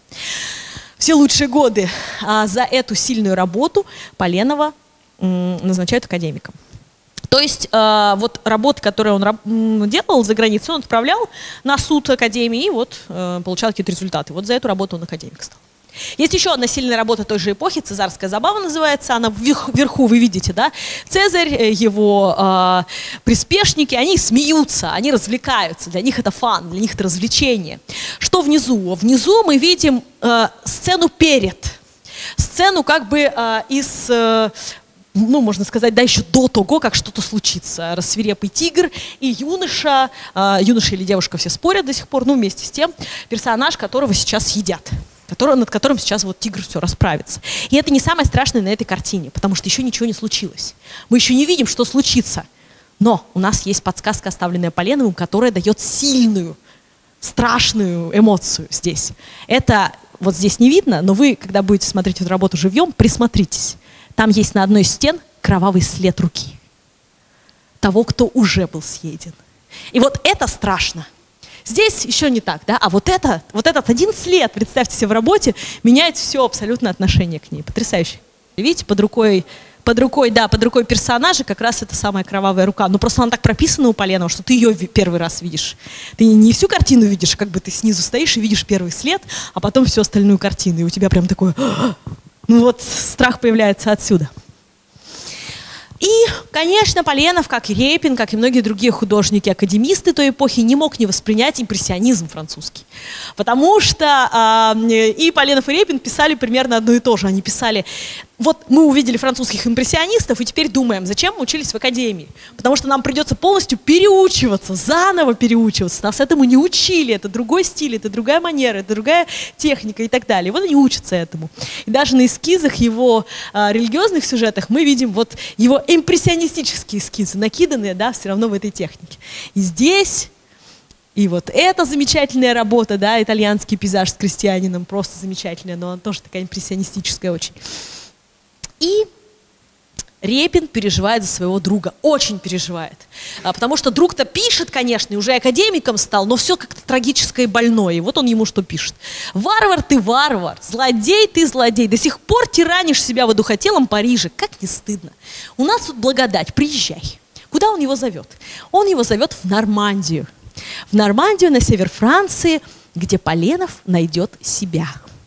[SPEAKER 1] Все лучшие годы а, за эту сильную работу Поленова м, назначают академиком. То есть э, вот работы, которые он делал за границей, он отправлял на суд академии и вот э, получал какие-то результаты. Вот за эту работу он академик стал. Есть еще одна сильная работа той же эпохи, «Цезарская забава» называется, она вверху, вы видите, да? Цезарь, его э, приспешники, они смеются, они развлекаются, для них это фан, для них это развлечение. Что внизу? Внизу мы видим э, сцену перед, сцену как бы э, из... Э, ну, можно сказать, да, еще до того, как что-то случится. Рассвирепый тигр и юноша, э, юноша или девушка, все спорят до сих пор, ну, вместе с тем, персонаж, которого сейчас едят. Который, над которым сейчас вот тигр все расправится. И это не самое страшное на этой картине, потому что еще ничего не случилось. Мы еще не видим, что случится. Но у нас есть подсказка, оставленная Поленовым, которая дает сильную, страшную эмоцию здесь. Это вот здесь не видно, но вы, когда будете смотреть эту работу живьем, присмотритесь. Там есть на одной из стен кровавый след руки того, кто уже был съеден. И вот это страшно. Здесь еще не так, да, а вот, это, вот этот один след, представьте себе, в работе, меняет все абсолютно отношение к ней. Потрясающе. Видите, под рукой, под рукой, да, под рукой персонажа как раз эта самая кровавая рука. Но просто она так прописана у Поленова, что ты ее первый раз видишь. Ты не всю картину видишь, как бы ты снизу стоишь и видишь первый след, а потом всю остальную картину. И у тебя прям такой, ну вот страх появляется отсюда. И, конечно, Поленов, как и Репин, как и многие другие художники-академисты той эпохи, не мог не воспринять импрессионизм французский. Потому что э, и Поленов, и Репин писали примерно одно и то же. Они писали, вот мы увидели французских импрессионистов и теперь думаем, зачем мы учились в академии? Потому что нам придется полностью переучиваться, заново переучиваться. Нас этому не учили, это другой стиль, это другая манера, это другая техника и так далее. И вот они учатся этому. И даже на эскизах его э, религиозных сюжетах мы видим вот его импрессионистические эскизы, накиданные, да, все равно в этой технике. И здесь, и вот эта замечательная работа, да, итальянский пейзаж с крестьянином, просто замечательная, но она тоже такая импрессионистическая очень. И Репин переживает за своего друга, очень переживает. А, потому что друг-то пишет, конечно, и уже академиком стал, но все как-то трагическое и больное. И вот он ему что пишет. «Варвар ты, варвар, злодей ты, злодей, до сих пор тиранишь себя в одухотелом Париже. Как не стыдно. У нас тут благодать, приезжай». Куда он его зовет? Он его зовет в Нормандию. В Нормандию, на север Франции, где Поленов найдет себя.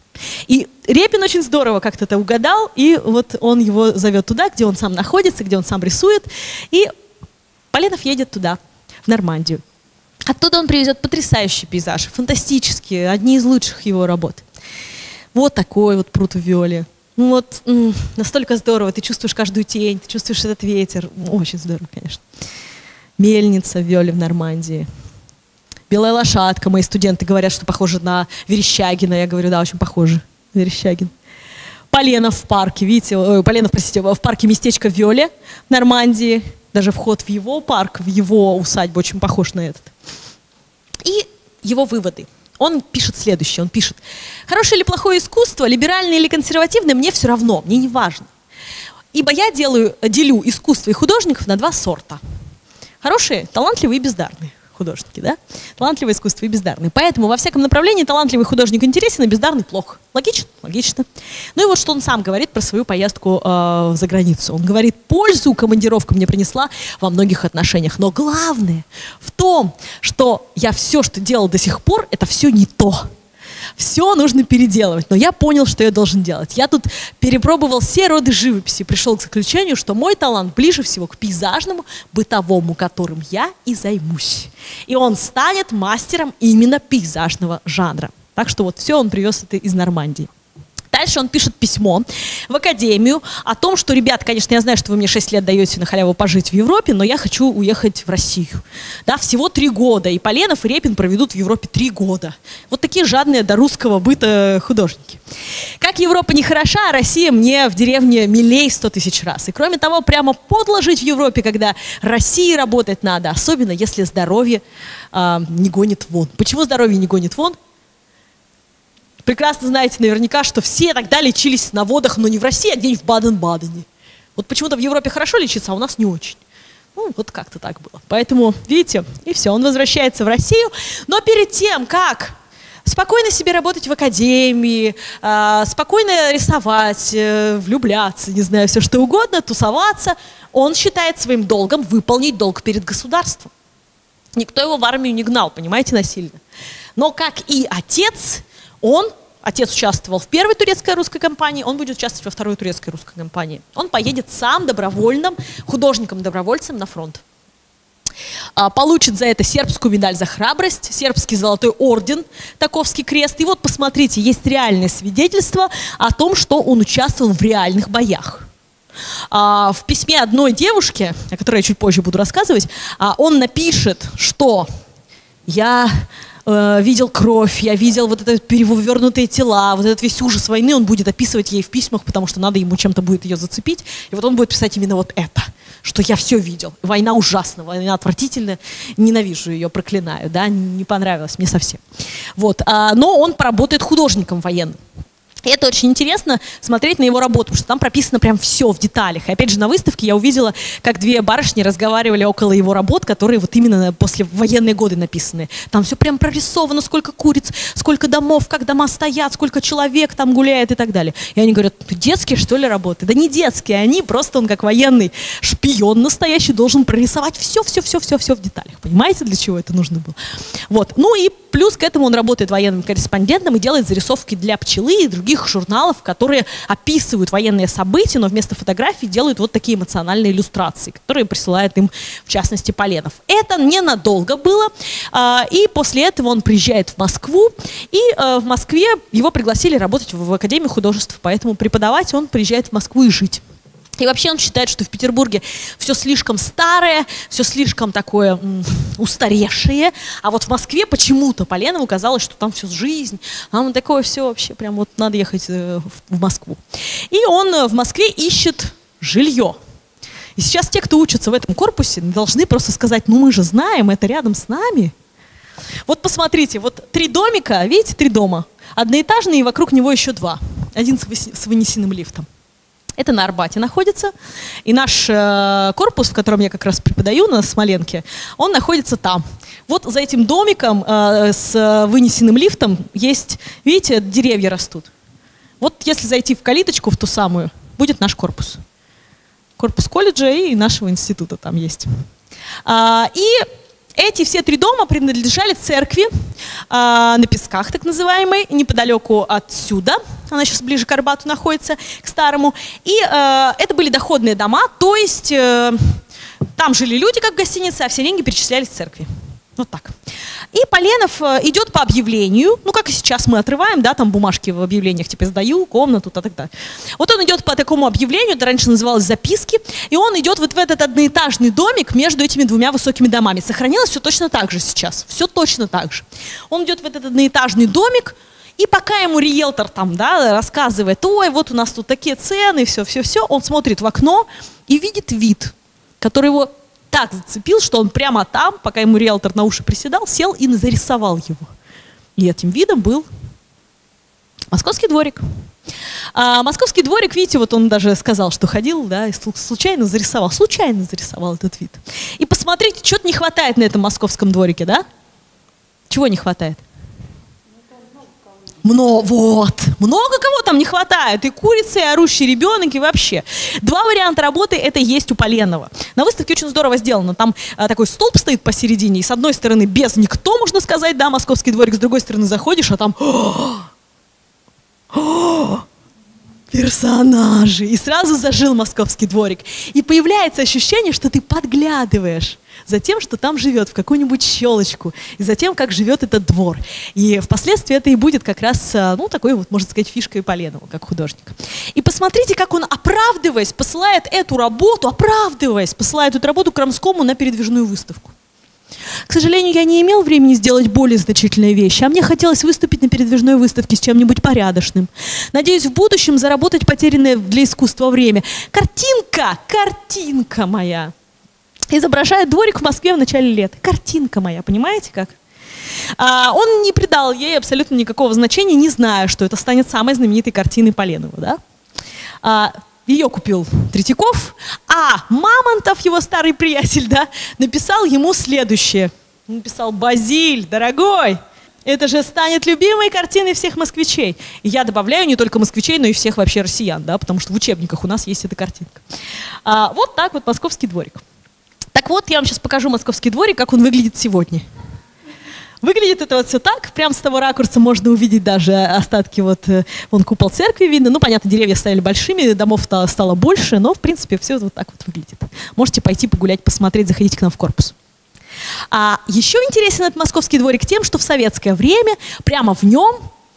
[SPEAKER 1] И Репин очень здорово как-то это угадал, и вот он его зовет туда, где он сам находится, где он сам рисует, и Поленов едет туда, в Нормандию. Оттуда он привезет потрясающие пейзажи, фантастические, одни из лучших его работ. Вот такой вот пруд в Виоле. Ну вот, м-м, настолько здорово, ты чувствуешь каждую тень, ты чувствуешь этот ветер. Очень здорово, конечно. Мельница в Виоле в Нормандии. Белая лошадка. Мои студенты говорят, что похоже на Верещагина. Я говорю, да, очень похоже на Верещагин. Поленов в парке, видите, ой, Поленов, простите, в парке местечко в Виоле в Нормандии. Даже вход в его парк, в его усадьбу очень похож на этот. И его выводы. Он пишет следующее, он пишет: «Хорошее или плохое искусство, либеральное или консервативное, мне все равно, мне не важно. Ибо я делаю, делю искусство и художников на два сорта. Хорошие, талантливые и бездарные художники, да? Талантливое искусство и бездарные. Поэтому во всяком направлении талантливый художник интересен, а бездарный плохо. Логично? Логично. Ну и вот что он сам говорит про свою поездку э, за границу. Он говорит: пользу командировка мне принесла во многих отношениях. Но главное в том, что я все, что делал до сих пор, это все не то. Все нужно переделывать. Но я понял, что я должен делать. Я тут перепробовал все роды живописи, пришел к заключению, что мой талант ближе всего к пейзажному, бытовому, которым я и займусь. И он станет мастером именно пейзажного жанра». Так что вот все он привез это из Нормандии. Дальше он пишет письмо в академию о том, что, ребят, конечно, я знаю, что вы мне шесть лет даете на халяву пожить в Европе, но я хочу уехать в Россию. Да, всего три года, и Поленов и Репин проведут в Европе три года. Вот такие жадные до русского быта художники. Как Европа не хороша, а Россия мне в деревне милей сто тысяч раз. И кроме того, прямо подло жить в Европе, когда России работать надо, особенно если здоровье э, не гонит вон. Почему здоровье не гонит вон? Прекрасно знаете наверняка, что все тогда лечились на водах, но не в России, а где-нибудь в Баден-Бадене. Вот почему-то в Европе хорошо лечиться, а у нас не очень. Ну, вот как-то так было. Поэтому, видите, и все, он возвращается в Россию. Но перед тем, как спокойно себе работать в академии, э, спокойно рисовать, э, влюбляться, не знаю, все что угодно, тусоваться, он считает своим долгом выполнить долг перед государством. Никто его в армию не гнал, понимаете, насильно. Но как и отец... Он, отец участвовал в первой турецкой русской кампании, он будет участвовать во второй турецкой русской кампании. Он поедет сам добровольным художником-добровольцем на фронт. А, получит за это сербскую медаль за храбрость, сербский золотой орден, Таковский крест. И вот посмотрите, есть реальное свидетельство о том, что он участвовал в реальных боях. А, в письме одной девушки, о которой я чуть позже буду рассказывать, а, он напишет, что я... видел кровь, я видел вот это перевернутые тела, вот этот весь ужас войны, он будет описывать ей в письмах, потому что надо ему чем-то будет ее зацепить, и вот он будет писать именно вот это, что я все видел. Война ужасна, война отвратительная, ненавижу ее, проклинаю, да, не понравилось мне совсем. Вот, а, но он поработает художником военным. И это очень интересно смотреть на его работу, потому что там прописано прям все в деталях. И опять же на выставке я увидела, как две барышни разговаривали около его работ, которые вот именно после военные годы написаны. Там все прям прорисовано, сколько куриц, сколько домов, как дома стоят, сколько человек там гуляет и так далее. И они говорят: детские что ли работы? Да не детские, они просто, он как военный шпион настоящий должен прорисовать все-все-все-все-все в деталях. Понимаете, для чего это нужно было? Вот. Ну и плюс к этому он работает военным корреспондентом и делает зарисовки для «Пчелы» и других журналов, которые описывают военные события, но вместо фотографий делают вот такие эмоциональные иллюстрации, которые присылает им, в частности, Поленов. Это ненадолго было, и после этого он приезжает в Москву, и в Москве его пригласили работать в Академию художеств, поэтому преподавать он приезжает в Москву и жить. И вообще он считает, что в Петербурге все слишком старое, все слишком такое м, устаревшее, а вот в Москве почему-то Поленову казалось, что там все жизнь, там такое все вообще, прям вот надо ехать э, в, в Москву. И он в Москве ищет жилье. И сейчас те, кто учатся в этом корпусе, должны просто сказать: ну мы же знаем, это рядом с нами. Вот посмотрите, вот три домика, видите, три дома, одноэтажные, и вокруг него еще два, один с вынесенным лифтом. Это на Арбате находится. И наш э, корпус, в котором я как раз преподаю на Смоленке, он находится там. Вот за этим домиком э, с вынесенным лифтом есть, видите, деревья растут. Вот если зайти в калиточку, в ту самую, будет наш корпус. Корпус колледжа и нашего института там есть. А, и эти все три дома принадлежали церкви а, на Песках, так называемой, неподалеку отсюда. Она сейчас ближе к Арбату находится, к старому. И а, это были доходные дома, то есть а, там жили люди, как в гостинице, а все деньги перечислялись в церкви. Вот так. И Поленов идет по объявлению, ну как и сейчас мы отрываем, да, там бумажки в объявлениях, типа сдаю комнату, так далее. Вот он идет по такому объявлению, это раньше называлось записки, и он идет вот в этот одноэтажный домик между этими двумя высокими домами. Сохранилось все точно так же сейчас, все точно так же. Он идет в этот одноэтажный домик, и пока ему риэлтор там, да, рассказывает, ой, вот у нас тут такие цены, все-все-все, он смотрит в окно и видит вид, который его так зацепил, что он прямо там, пока ему риэлтор на уши приседал, сел и зарисовал его. И этим видом был Московский дворик. А Московский дворик, видите, вот он даже сказал, что ходил, да, и случайно зарисовал, случайно зарисовал этот вид. И посмотрите, что-то не хватает на этом московском дворике, да? Чего не хватает? Много, вот, много кого там не хватает, и курица, и орущий ребенок, и вообще. Два варианта работы это есть у Поленова. На выставке очень здорово сделано, там а, такой столб стоит посередине, и с одной стороны без никто, можно сказать, да, Московский дворик, с другой стороны заходишь, а там персонажи, и сразу зажил Московский дворик. И появляется ощущение, что ты подглядываешь за тем, что там живет, в какую-нибудь щелочку, и за тем, как живет этот двор. И впоследствии это и будет как раз, ну, такой вот, можно сказать, фишкой Поленова, как художника. И посмотрите, как он, оправдываясь, посылает эту работу, оправдываясь, посылает эту работу Крамскому на передвижную выставку. К сожалению, я не имел времени сделать более значительные вещи, а мне хотелось выступить на передвижной выставке с чем-нибудь порядочным. Надеюсь, в будущем заработать потерянное для искусства время. Картинка, картинка моя изображает дворик в Москве в начале лета. Картинка моя, понимаете как? А, он не придал ей абсолютно никакого значения, не зная, что это станет самой знаменитой картиной Поленова. Да? А, ее купил Третьяков, а Мамонтов, его старый приятель, да, написал ему следующее. Он написал: «Базиль, дорогой, это же станет любимой картиной всех москвичей». И я добавляю не только москвичей, но и всех вообще россиян, да, потому что в учебниках у нас есть эта картинка. А, вот так вот Московский дворик. Так вот, я вам сейчас покажу Московский дворик, как он выглядит сегодня. Выглядит это вот все так, прям с того ракурса можно увидеть даже остатки, вот, вон купол церкви видно. Ну, понятно, деревья стали большими, домов стало больше, но, в принципе, все вот так вот выглядит. Можете пойти погулять, посмотреть, заходите к нам в корпус. А еще интересен этот Московский дворик тем, что в советское время прямо в нем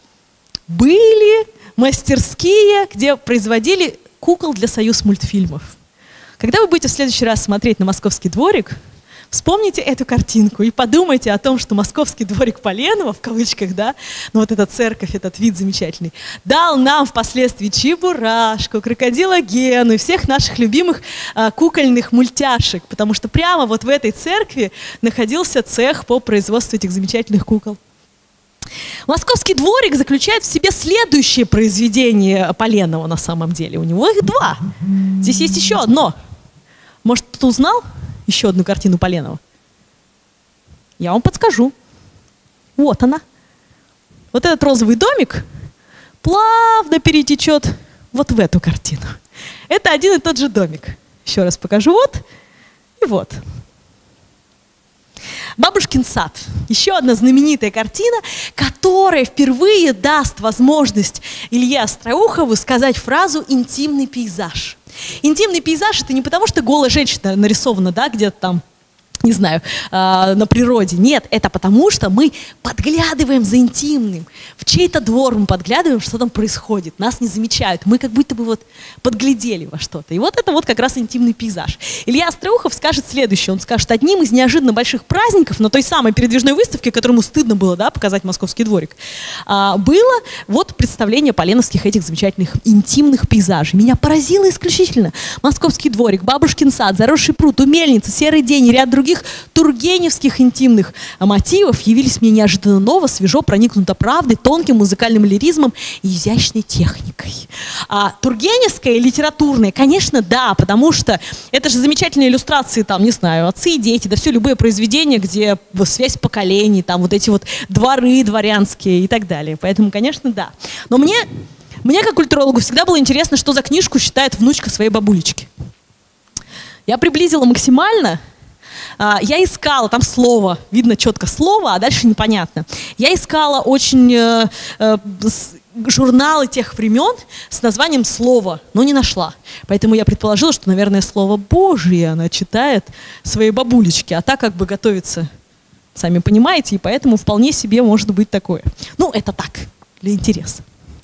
[SPEAKER 1] были мастерские, где производили кукол для Союзмультфильмов. Когда вы будете в следующий раз смотреть на Московский дворик, вспомните эту картинку и подумайте о том, что Московский дворик Поленова, в кавычках, да, ну вот эта церковь, этот вид замечательный, дал нам впоследствии Чебурашку, Крокодила Гену и всех наших любимых а, кукольных мультяшек, потому что прямо вот в этой церкви находился цех по производству этих замечательных кукол. Московский дворик заключает в себе следующее произведение Поленова на самом деле. У него их два. Здесь есть еще одно. Может, кто-то узнал еще одну картину Поленова? Я вам подскажу. Вот она. Вот этот розовый домик плавно перетечет вот в эту картину. Это один и тот же домик. Еще раз покажу. Вот и вот. «Бабушкин сад». Еще одна знаменитая картина, которая впервые даст возможность Илье Остроухову сказать фразу «интимный пейзаж». Интимный пейзаж — это не потому, что голая женщина нарисована, да, где-то там, не знаю, э, на природе. Нет, это потому, что мы подглядываем за интимным. В чей-то двор мы подглядываем, что там происходит. Нас не замечают. Мы как будто бы вот подглядели во что-то. И вот это вот как раз интимный пейзаж. Илья Остроухов скажет следующее. Он скажет: одним из неожиданно больших праздников на той самой передвижной выставке, которому стыдно было, да, показать Московский дворик, а, было вот представление поленовских этих замечательных интимных пейзажей. Меня поразило исключительно. Московский дворик, Бабушкин сад, Заросший пруд, у мельницы, Серый день и ряд других таких тургеневских интимных мотивов явились мне неожиданно ново, свежо, проникнуто правдой, тонким музыкальным лиризмом и изящной техникой. А тургеневская литературная, конечно, да, потому что это же замечательные иллюстрации, там, не знаю, отцы и дети, да все, любые произведения, где связь поколений, там вот эти вот дворы дворянские и так далее. Поэтому, конечно, да. Но мне, мне как культурологу всегда было интересно, что за книжку считает внучка своей бабулечки. Я приблизила максимально. Я искала, там слово, видно четко слово, а дальше непонятно. Я искала очень э, э, журналы тех времен с названием «Слово», но не нашла. Поэтому я предположила, что, наверное, слово «Божие» она читает своей бабулечке, а так как бы готовится, сами понимаете, и поэтому вполне себе может быть такое. Ну, это так, для интереса.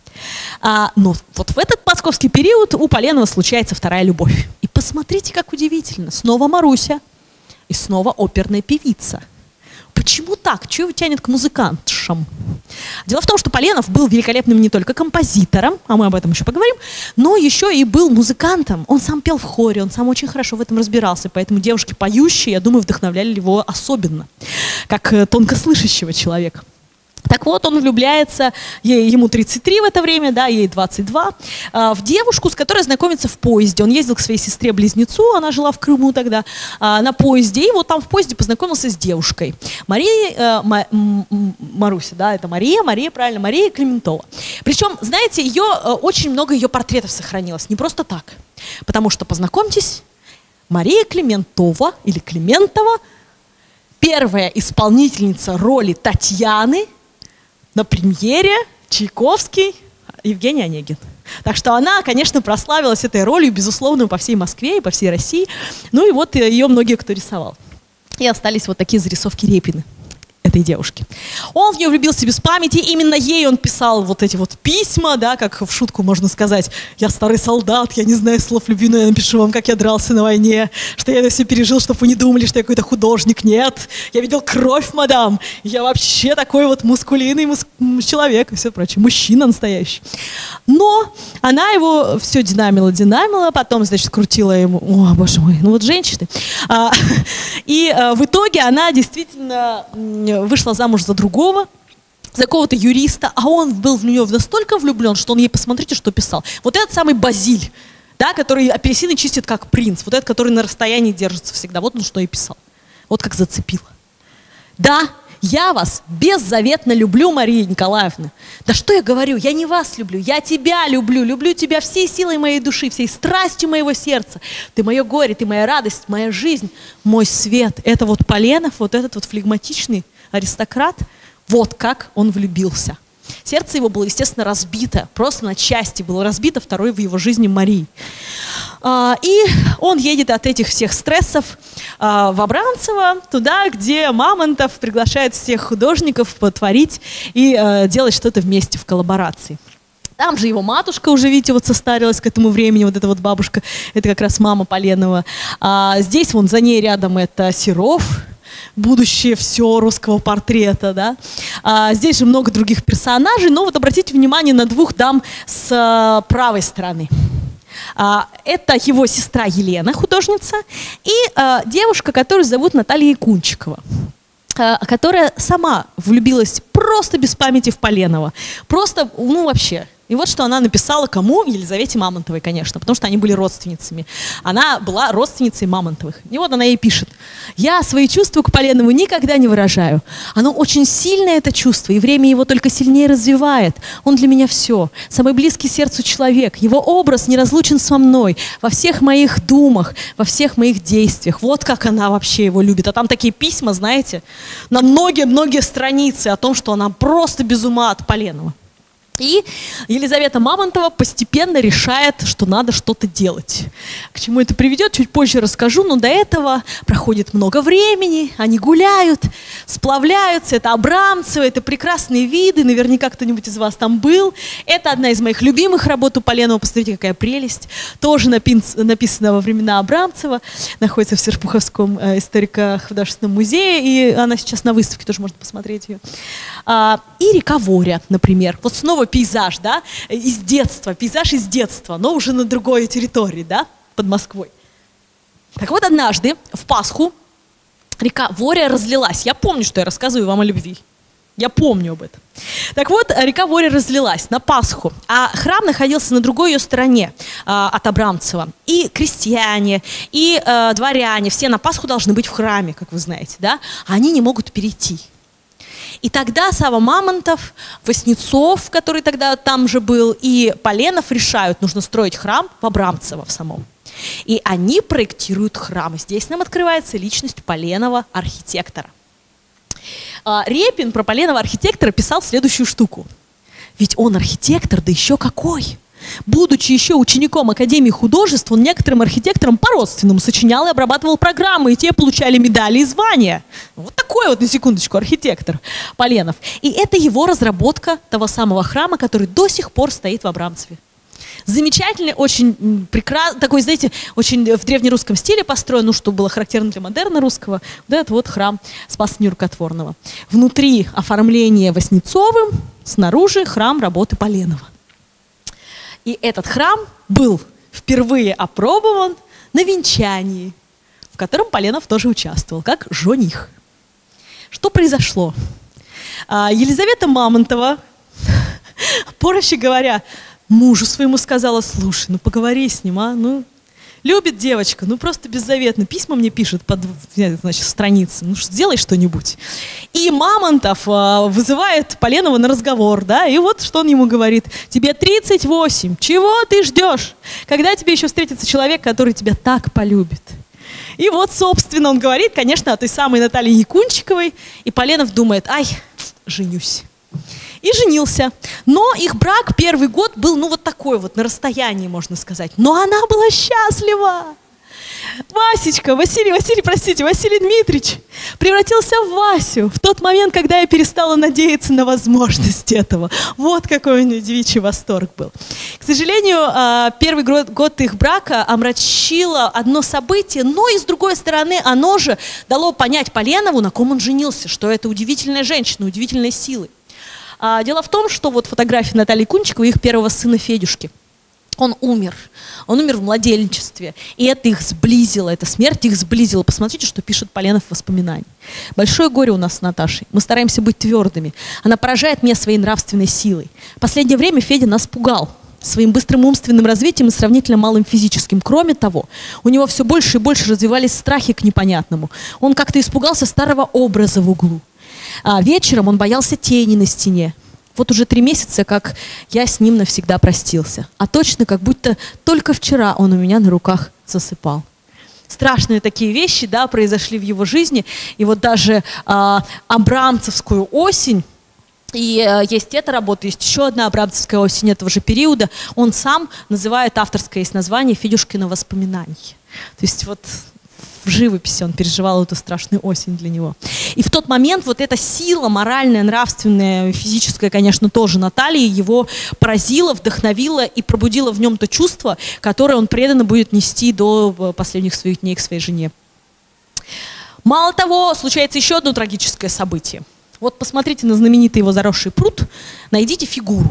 [SPEAKER 1] А, но вот в этот московский период у Поленова случается вторая любовь. И посмотрите, как удивительно. Снова Маруся. И снова оперная певица. Почему так? Чего его тянет к музыкантшам? Дело в том, что Поленов был великолепным не только композитором, а мы об этом еще поговорим, но еще и был музыкантом. Он сам пел в хоре, он сам очень хорошо в этом разбирался, поэтому девушки поющие, я думаю, вдохновляли его особенно, как тонкослышащего человека. Так вот, он влюбляется, ей, ему тридцать три в это время, да, ей двадцать два, э, в девушку, с которой знакомится в поезде. Он ездил к своей сестре-близнецу, она жила в Крыму тогда, э, на поезде, и вот там в поезде познакомился с девушкой. Мария, э, Ма, М, М, Маруся, да, это Мария, Мария, правильно, Мария Климентова. Причем, знаете, ее, э, очень много ее портретов сохранилось, не просто так. Потому что, познакомьтесь, Мария Климентова, или Климентова, первая исполнительница роли Татьяны на премьере Чайковский, Евгений Онегин. Так что она, конечно, прославилась этой ролью, безусловно, по всей Москве и по всей России. Ну и вот ее многие кто рисовал. И остались вот такие зарисовки Репины этой девушки. Он в нее влюбился без памяти, именно ей он писал вот эти вот письма, да, как в шутку можно сказать: я старый солдат, я не знаю слов любви, но я напишу вам, как я дрался на войне, что я это все пережил, чтобы вы не думали, что я какой-то художник. Нет, я видел кровь, мадам, я вообще такой вот мускулинный муск... человек и все прочее, мужчина настоящий. Но она его все динамила, динамила, потом, значит, крутила ему, о, боже мой, ну вот женщины. А, и а, в итоге она действительно вышла замуж за другого, за какого-то юриста, а он был в нее настолько влюблен, что он ей, посмотрите, что писал. Вот этот самый Базиль, да, который апельсины чистит как принц, вот этот, который на расстоянии держится всегда, вот он что и писал. Вот как зацепило. Да, я вас беззаветно люблю, Мария Николаевна. Да что я говорю, я не вас люблю, я тебя люблю, люблю тебя всей силой моей души, всей страстью моего сердца. Ты мое горе, ты моя радость, моя жизнь, мой свет. Это вот Поленов, вот этот вот флегматичный аристократ, вот как он влюбился. Сердце его было, естественно, разбито, просто на части было разбито второй в его жизни Марии. И он едет от этих всех стрессов в Абрамцево, туда, где Мамонтов приглашает всех художников потворить и делать что-то вместе в коллаборации. Там же его матушка уже, видите, вот состарилась к этому времени, вот эта вот бабушка, это как раз мама Поленова. Здесь вон за ней рядом это Серов, будущее все русского портрета, да. А, здесь же много других персонажей, но вот обратите внимание на двух дам с а, правой стороны. А, это его сестра Елена, художница, и а, девушка, которую зовут Наталья Якунчикова, а, которая сама влюбилась просто без памяти в Поленова. Просто, ну вообще... И вот что она написала кому? Елизавете Мамонтовой, конечно, потому что они были родственницами. Она была родственницей Мамонтовых. И вот она ей пишет: «Я свои чувства к Поленову никогда не выражаю. Оно очень сильное, это чувство, и время его только сильнее развивает. Он для меня все. Самый близкий сердцу человек. Его образ неразлучен со мной. Во всех моих думах, во всех моих действиях». Вот как она вообще его любит. А там такие письма, знаете, на многие-многие страницы о том, что она просто без ума от Поленова. И Елизавета Мамонтова постепенно решает, что надо что-то делать. К чему это приведет, чуть позже расскажу, но до этого проходит много времени, они гуляют, сплавляются, это Абрамцево, это прекрасные виды, наверняка кто-нибудь из вас там был. Это одна из моих любимых работ у Поленова, посмотрите, какая прелесть. Тоже написана во времена Абрамцева, находится в Серпуховском историко-художественном музее, и она сейчас на выставке, тоже можно посмотреть ее. И река Воря, например. Вот снова пейзаж, да, из детства, пейзаж из детства, но уже на другой территории, да, под Москвой. Так вот, однажды в Пасху река Воря разлилась. Я помню, что я рассказываю вам о любви. Я помню об этом. Так вот, река Воря разлилась на Пасху, а храм находился на другой ее стороне а, от Абрамцева. И крестьяне, и а, дворяне, все на Пасху должны быть в храме, как вы знаете, да? А они не могут перейти. И тогда Савва Мамонтов, Васнецов, который тогда там же был, и Поленов решают, нужно строить храм в Абрамцево в самом. И они проектируют храм. И здесь нам открывается личность Поленова, архитектора. Репин про Поленова архитектора писал следующую штуку. Ведь он архитектор, да еще какой! Будучи еще учеником Академии художеств, он некоторым архитекторам по-родственному сочинял и обрабатывал программы, и те получали медали и звания. Вот такой вот, на секундочку, архитектор Поленов. И это его разработка того самого храма, который до сих пор стоит в Абрамцеве. Замечательный, очень прекрасный, такой, знаете, очень в древнерусском стиле построен, ну, что было характерно для модерна русского, вот этот вот храм Спаса Нерукотворного. Внутри оформление Васнецовым, снаружи храм работы Поленова. И этот храм был впервые опробован на венчании, в котором Поленов тоже участвовал, как жених. Что произошло? Елизавета Мамонтова, проще говоря, мужу своему сказала: слушай, ну поговори с ним, а, ну, любит девочка, ну просто беззаветно, письма мне пишет под, значит, страницей, ну сделай что-нибудь. И Мамонтов а, вызывает Поленова на разговор, да, и вот что он ему говорит: тебе тридцать восемь, чего ты ждешь, когда тебе еще встретится человек, который тебя так полюбит? И вот, собственно, он говорит, конечно, о той самой Наталье Якунчиковой, и Поленов думает: ай, женюсь. И женился. Но их брак первый год был, ну, вот такой вот, на расстоянии, можно сказать. Но она была счастлива. Васечка, Василий, Василий, простите, Василий Дмитриевич превратился в Васю в тот момент, когда я перестала надеяться на возможность этого. Вот какой у нее девичий восторг был. К сожалению, первый год их брака омрачило одно событие, но и с другой стороны оно же дало понять Поленову, на ком он женился, что это удивительная женщина, удивительной силы. Дело в том, что вот фотография Натальи Кунчиковой, их первого сына Федюшки, он умер. Он умер в младенчестве. И это их сблизило, эта смерть их сблизила. Посмотрите, что пишет Поленов в воспоминаниях. Большое горе у нас с Наташей. Мы стараемся быть твердыми. Она поражает меня своей нравственной силой. В последнее время Федя нас пугал своим быстрым умственным развитием и сравнительно малым физическим. Кроме того, у него все больше и больше развивались страхи к непонятному. Он как-то испугался старого образа в углу. А вечером он боялся тени на стене. Вот уже три месяца, как я с ним навсегда простился. А точно, как будто только вчера он у меня на руках засыпал. Страшные такие вещи, да, произошли в его жизни. И вот даже а, Абрамцевскую осень, и а, есть эта работа, есть еще одна Абрамцевская осень этого же периода, он сам называет, авторское есть название, «Федюшкино воспоминание». То есть вот в живописи он переживал эту страшную осень для него. И в тот момент вот эта сила моральная, нравственная, физическая, конечно, тоже Натальи, его поразила, вдохновила и пробудила в нем то чувство, которое он преданно будет нести до последних своих дней к своей жене. Мало того, случается еще одно трагическое событие. Вот посмотрите на знаменитый его заросший пруд, найдите фигуру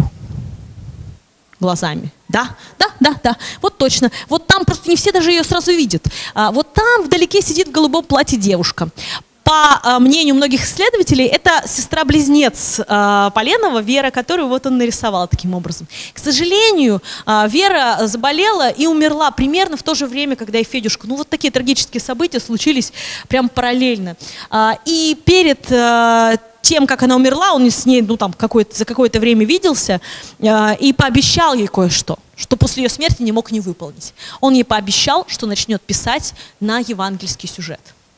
[SPEAKER 1] глазами. Да, да, да, да, вот точно. Вот там просто не все даже ее сразу видят. А, вот там вдалеке сидит в голубом платье девушка. По а, мнению многих исследователей, это сестра-близнец а, Поленова, Вера, которую вот он нарисовал таким образом. К сожалению, а, Вера заболела и умерла примерно в то же время, когда и Федюшка. Ну вот такие трагические события случились прям параллельно. А, и перед а, тем, как она умерла, он с ней ну, там, какое-то, за какое-то время виделся э, и пообещал ей кое-что, что после ее смерти не мог не выполнить. Он ей пообещал, что начнет писать на евангельский сюжет.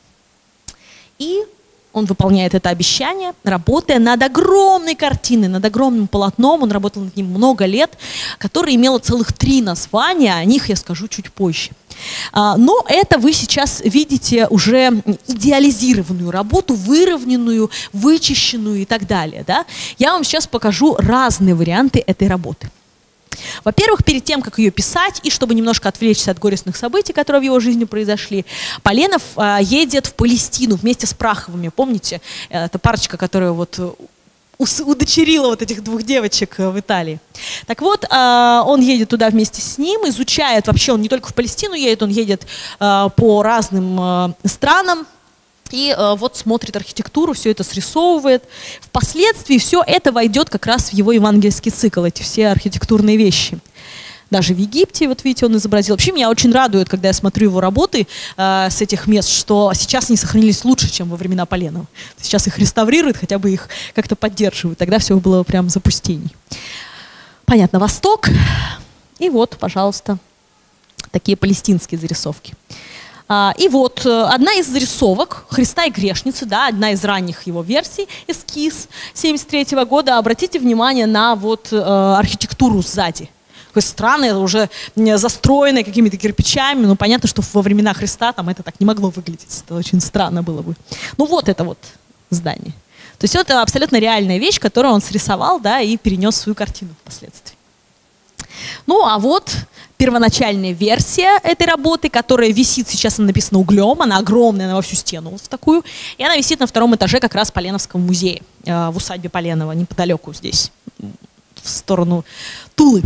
[SPEAKER 1] И он выполняет это обещание, работая над огромной картиной, над огромным полотном. Он работал над ним много лет, которое имело целых три названия, о них я скажу чуть позже. Но это вы сейчас видите уже идеализированную работу, выровненную, вычищенную и так далее. Да? Я вам сейчас покажу разные варианты этой работы. Во-первых, перед тем, как ее писать, и чтобы немножко отвлечься от горестных событий, которые в его жизни произошли, Поленов э, едет в Палестину вместе с Праховыми. Помните, это парочка, которая вот удочерила вот этих двух девочек в Италии. Так вот, э, он едет туда вместе с ним, изучает, вообще он не только в Палестину едет, он едет э, по разным э, странам, И э, вот смотрит архитектуру, все это срисовывает. Впоследствии все это войдет как раз в его евангельский цикл, эти все архитектурные вещи. Даже в Египте, вот видите, он изобразил. Вообще меня очень радует, когда я смотрю его работы э, с этих мест, что сейчас они сохранились лучше, чем во времена Поленова. Сейчас их реставрируют, хотя бы их как-то поддерживают. Тогда все было прям запустений. Понятно, Восток. И вот, пожалуйста, такие палестинские зарисовки. А, и вот одна из зарисовок Христа и грешницы, да, одна из ранних его версий, эскиз семьдесят третьего года. Обратите внимание на вот э, архитектуру сзади. Такое странное, уже застроенное какими-то кирпичами. Ну, понятно, что во времена Христа там это так не могло выглядеть. Это очень странно было бы. Ну, вот это вот здание. То есть это абсолютно реальная вещь, которую он срисовал, да, и перенес в свою картину впоследствии. Ну, а вот первоначальная версия этой работы, которая висит, сейчас она написана углем, она огромная, она во всю стену вот в такую, и она висит на втором этаже как раз Поленовского музея, э, в усадьбе Поленова, неподалеку здесь, в сторону Тулы.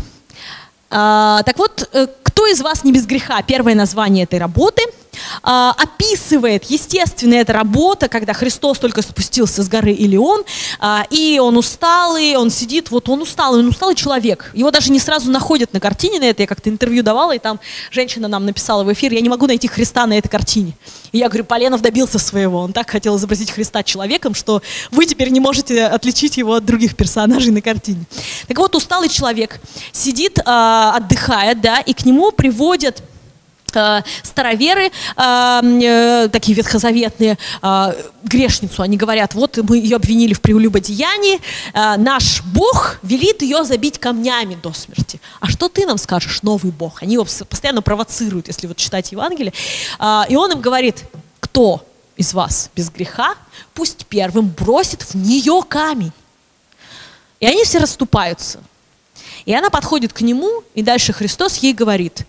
[SPEAKER 1] А, так вот, кто из вас не без греха? Первое название этой работы а, описывает, естественно, эта работа, когда Христос только спустился с горы Илион, а, и он усталый, он сидит, вот он усталый, он усталый человек. Его даже не сразу находят на картине на это. Я как-то интервью давала, и там женщина нам написала в эфир: я не могу найти Христа на этой картине. И я говорю, Поленов добился своего. Он так хотел изобразить Христа человеком, что вы теперь не можете отличить его от других персонажей на картине. Так вот, усталый человек сидит, а, отдыхает, да, и к нему приводят э, староверы, э, э, такие ветхозаветные, э, грешницу. Они говорят, вот мы ее обвинили в прелюбодеянии, э, наш Бог велит ее забить камнями до смерти. А что ты нам скажешь, новый Бог? Они его постоянно провоцируют, если вот читать Евангелие. Э, и он им говорит, кто из вас без греха, пусть первым бросит в нее камень. И они все расступаются. И она подходит к нему, и дальше Христос ей говорит,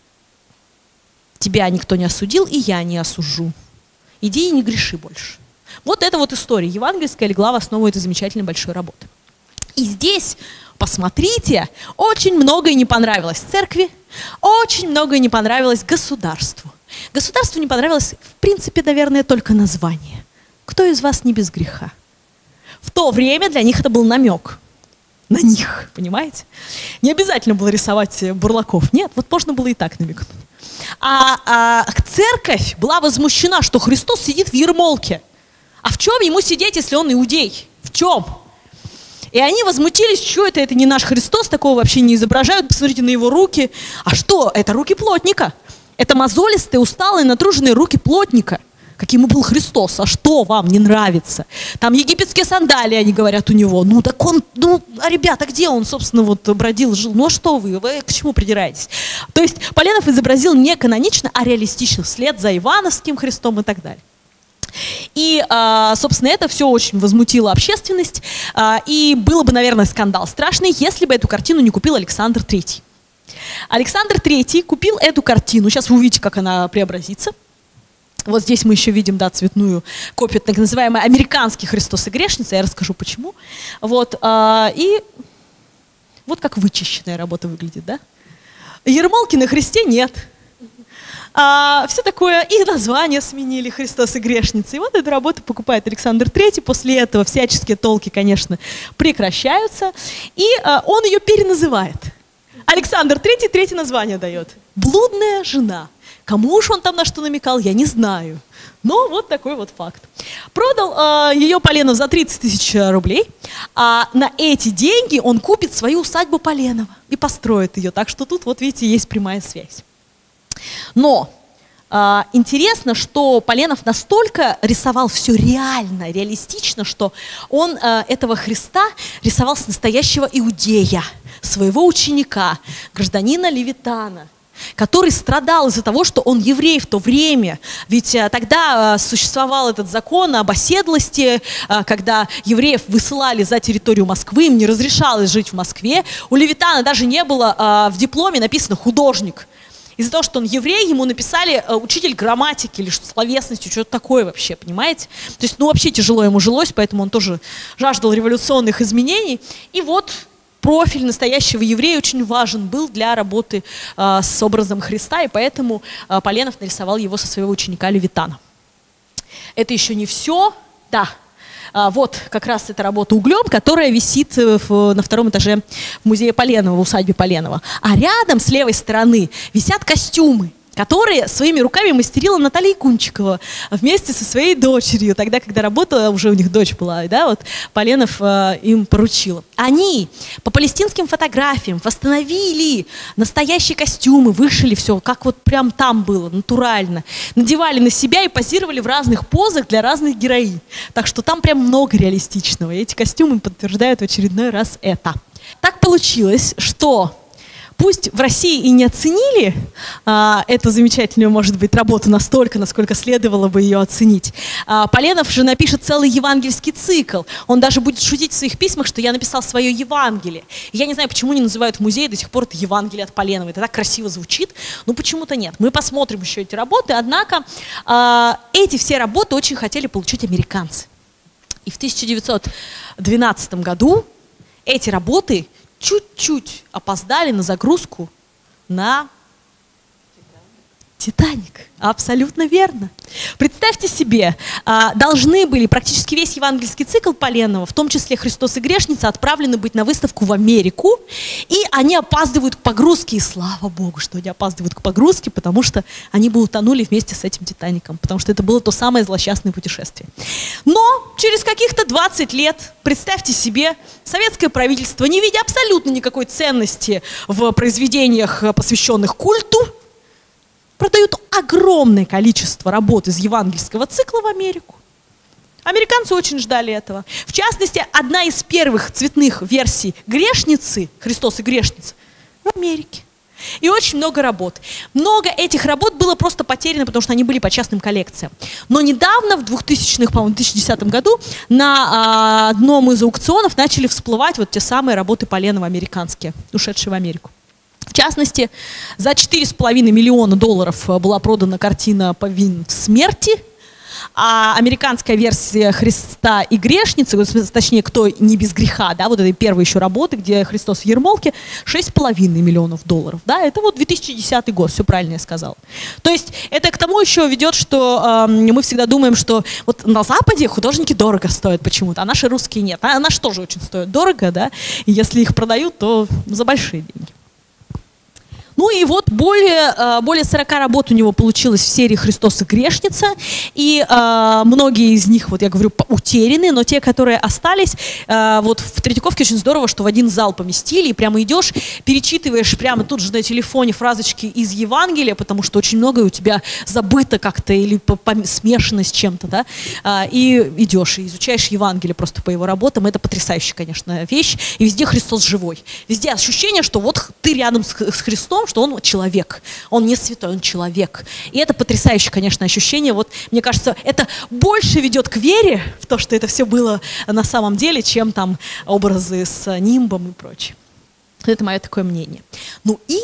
[SPEAKER 1] тебя никто не осудил, и я не осужу. Иди и не греши больше. Вот это вот история евангельская, легла в основу этой замечательной большой работы. И здесь, посмотрите, очень многое не понравилось церкви, очень многое не понравилось государству. Государству не понравилось, в принципе, наверное, только название. Кто из вас не без греха? В то время для них это был намек. На них, понимаете? Не обязательно было рисовать бурлаков. Нет, вот можно было и так намекнуть. А, а церковь была возмущена, что Христос сидит в ермолке. А в чем ему сидеть, если он иудей? В чем? И они возмутились, что это, это не наш Христос, такого вообще не изображают. Посмотрите на его руки. А что? Это руки плотника. Это мозолистые, усталые, натруженные руки плотника. Каким и был Христос, а что вам не нравится? Там египетские сандалии, они говорят, у него. Ну так он, ну, а ребята, где он, собственно, вот бродил, жил? Ну а что вы, вы к чему придираетесь? То есть Поленов изобразил не канонично, а реалистично, вслед за Ивановским Христом и так далее. И, собственно, это все очень возмутило общественность, и было бы, наверное, скандал страшный, если бы эту картину не купил Александр Третий. Александр Третий купил эту картину, сейчас вы увидите, как она преобразится. Вот здесь мы еще видим, да, цветную копию, так называемый американский Христос и грешница. Я расскажу, почему. Вот, а, и вот как вычищенная работа выглядит, да? Ермолки на Христе нет. А, все такое, и название сменили, Христос и грешница. И вот эту работу покупает Александр Третий. После этого всяческие толки, конечно, прекращаются. И а, он ее переназывает. Александр Третий третье название дает. «Блудная жена». Кому уж он там на что намекал, я не знаю. Но вот такой вот факт. Продал э, ее Поленов за тридцать тысяч рублей, а на эти деньги он купит свою усадьбу Поленова и построит ее. Так что тут, вот видите, есть прямая связь. Но э, интересно, что Поленов настолько рисовал все реально, реалистично, что он э, этого Христа рисовал с настоящего иудея, своего ученика, гражданина Левитана, который страдал из-за того, что он еврей в то время. Ведь а, тогда а, существовал этот закон об оседлости, а, когда евреев высылали за территорию Москвы, им не разрешалось жить в Москве. У Левитана даже не было а, в дипломе написано «художник». Из-за того, что он еврей, ему написали а, учитель грамматики или словесности, что-то такое вообще, понимаете? То есть, ну, вообще тяжело ему жилось, поэтому он тоже жаждал революционных изменений. И вот профиль настоящего еврея очень важен был для работы э, с образом Христа, и поэтому э, Поленов нарисовал его со своего ученика Левитана. Это еще не все. Да. А, вот как раз эта работа углем, которая висит в, на втором этаже в музее Поленова, в усадьбе Поленова. А рядом, с левой стороны, висят костюмы, которые своими руками мастерила Наталья Кунчикова вместе со своей дочерью, тогда, когда работала, уже у них дочь была, да, вот Поленов э, им поручил. Они по палестинским фотографиям восстановили настоящие костюмы, вышили все, как вот прям там было, натурально. Надевали на себя и позировали в разных позах для разных героинь. Так что там прям много реалистичного. И эти костюмы подтверждают в очередной раз это. Так получилось, что... Пусть в России и не оценили а, эту замечательную, может быть, работу настолько, насколько следовало бы ее оценить, а, Поленов же напишет целый евангельский цикл. Он даже будет шутить в своих письмах, что я написал свое Евангелие. И я не знаю, почему не называют музей до сих пор это Евангелие от Поленова. Это так красиво звучит, но почему-то нет. Мы посмотрим еще эти работы, однако а, эти все работы очень хотели получить американцы. И в тысяча девятьсот двенадцатом году эти работы чуть-чуть опоздали на загрузку на «Титаник». Абсолютно верно. Представьте себе, должны были практически весь евангельский цикл Поленова, в том числе «Христос и грешница», отправлены быть на выставку в Америку, и они опаздывают к погрузке, и слава Богу, что они опаздывают к погрузке, потому что они бы утонули вместе с этим «Титаником», потому что это было то самое злосчастное путешествие. Но через каких-то двадцать лет, представьте себе, советское правительство, не видя абсолютно никакой ценности в произведениях, посвященных культу, продают огромное количество работ из евангельского цикла в Америку. Американцы очень ждали этого. В частности, одна из первых цветных версий «Грешницы», «Христос и грешница», в Америке. И очень много работ. Много этих работ было просто потеряно, потому что они были по частным коллекциям. Но недавно, в двухтысячном, по-моему, две тысячи десятом году, на а, одном из аукционов начали всплывать вот те самые работы Поленова американские, ушедшие в Америку. В частности, за четыре с половиной миллиона долларов была продана картина «Повинен в смерти», а американская версия «Христа и грешницы», точнее, «Кто не без греха», да, вот этой первой еще работы, где Христос в ермолке, шесть с половиной миллионов долларов. Да, это вот две тысячи десятый год, все правильно я сказала. То есть это к тому еще ведет, что э, мы всегда думаем, что вот на Западе художники дорого стоят почему-то, а наши русские нет. А наши тоже очень стоят дорого, да, и если их продают, то за большие деньги. Ну и вот более, более сорока работ у него получилось в серии «Христос и грешница», и э, многие из них, вот я говорю, утеряны, но те, которые остались, э, вот в Третьяковке очень здорово, что в один зал поместили, и прямо идешь, перечитываешь прямо тут же на телефоне фразочки из Евангелия, потому что очень многое у тебя забыто как-то или смешано с чем-то, да, э, и идешь, и изучаешь Евангелие просто по его работам. Это потрясающая, конечно, вещь, и везде Христос живой. Везде ощущение, что вот ты рядом с, с Христом, что он человек, он не святой, он человек. И это потрясающее, конечно, ощущение. Вот, мне кажется, это больше ведет к вере в то, что это все было на самом деле, чем там образы с нимбом и прочее. Это мое такое мнение. Ну и...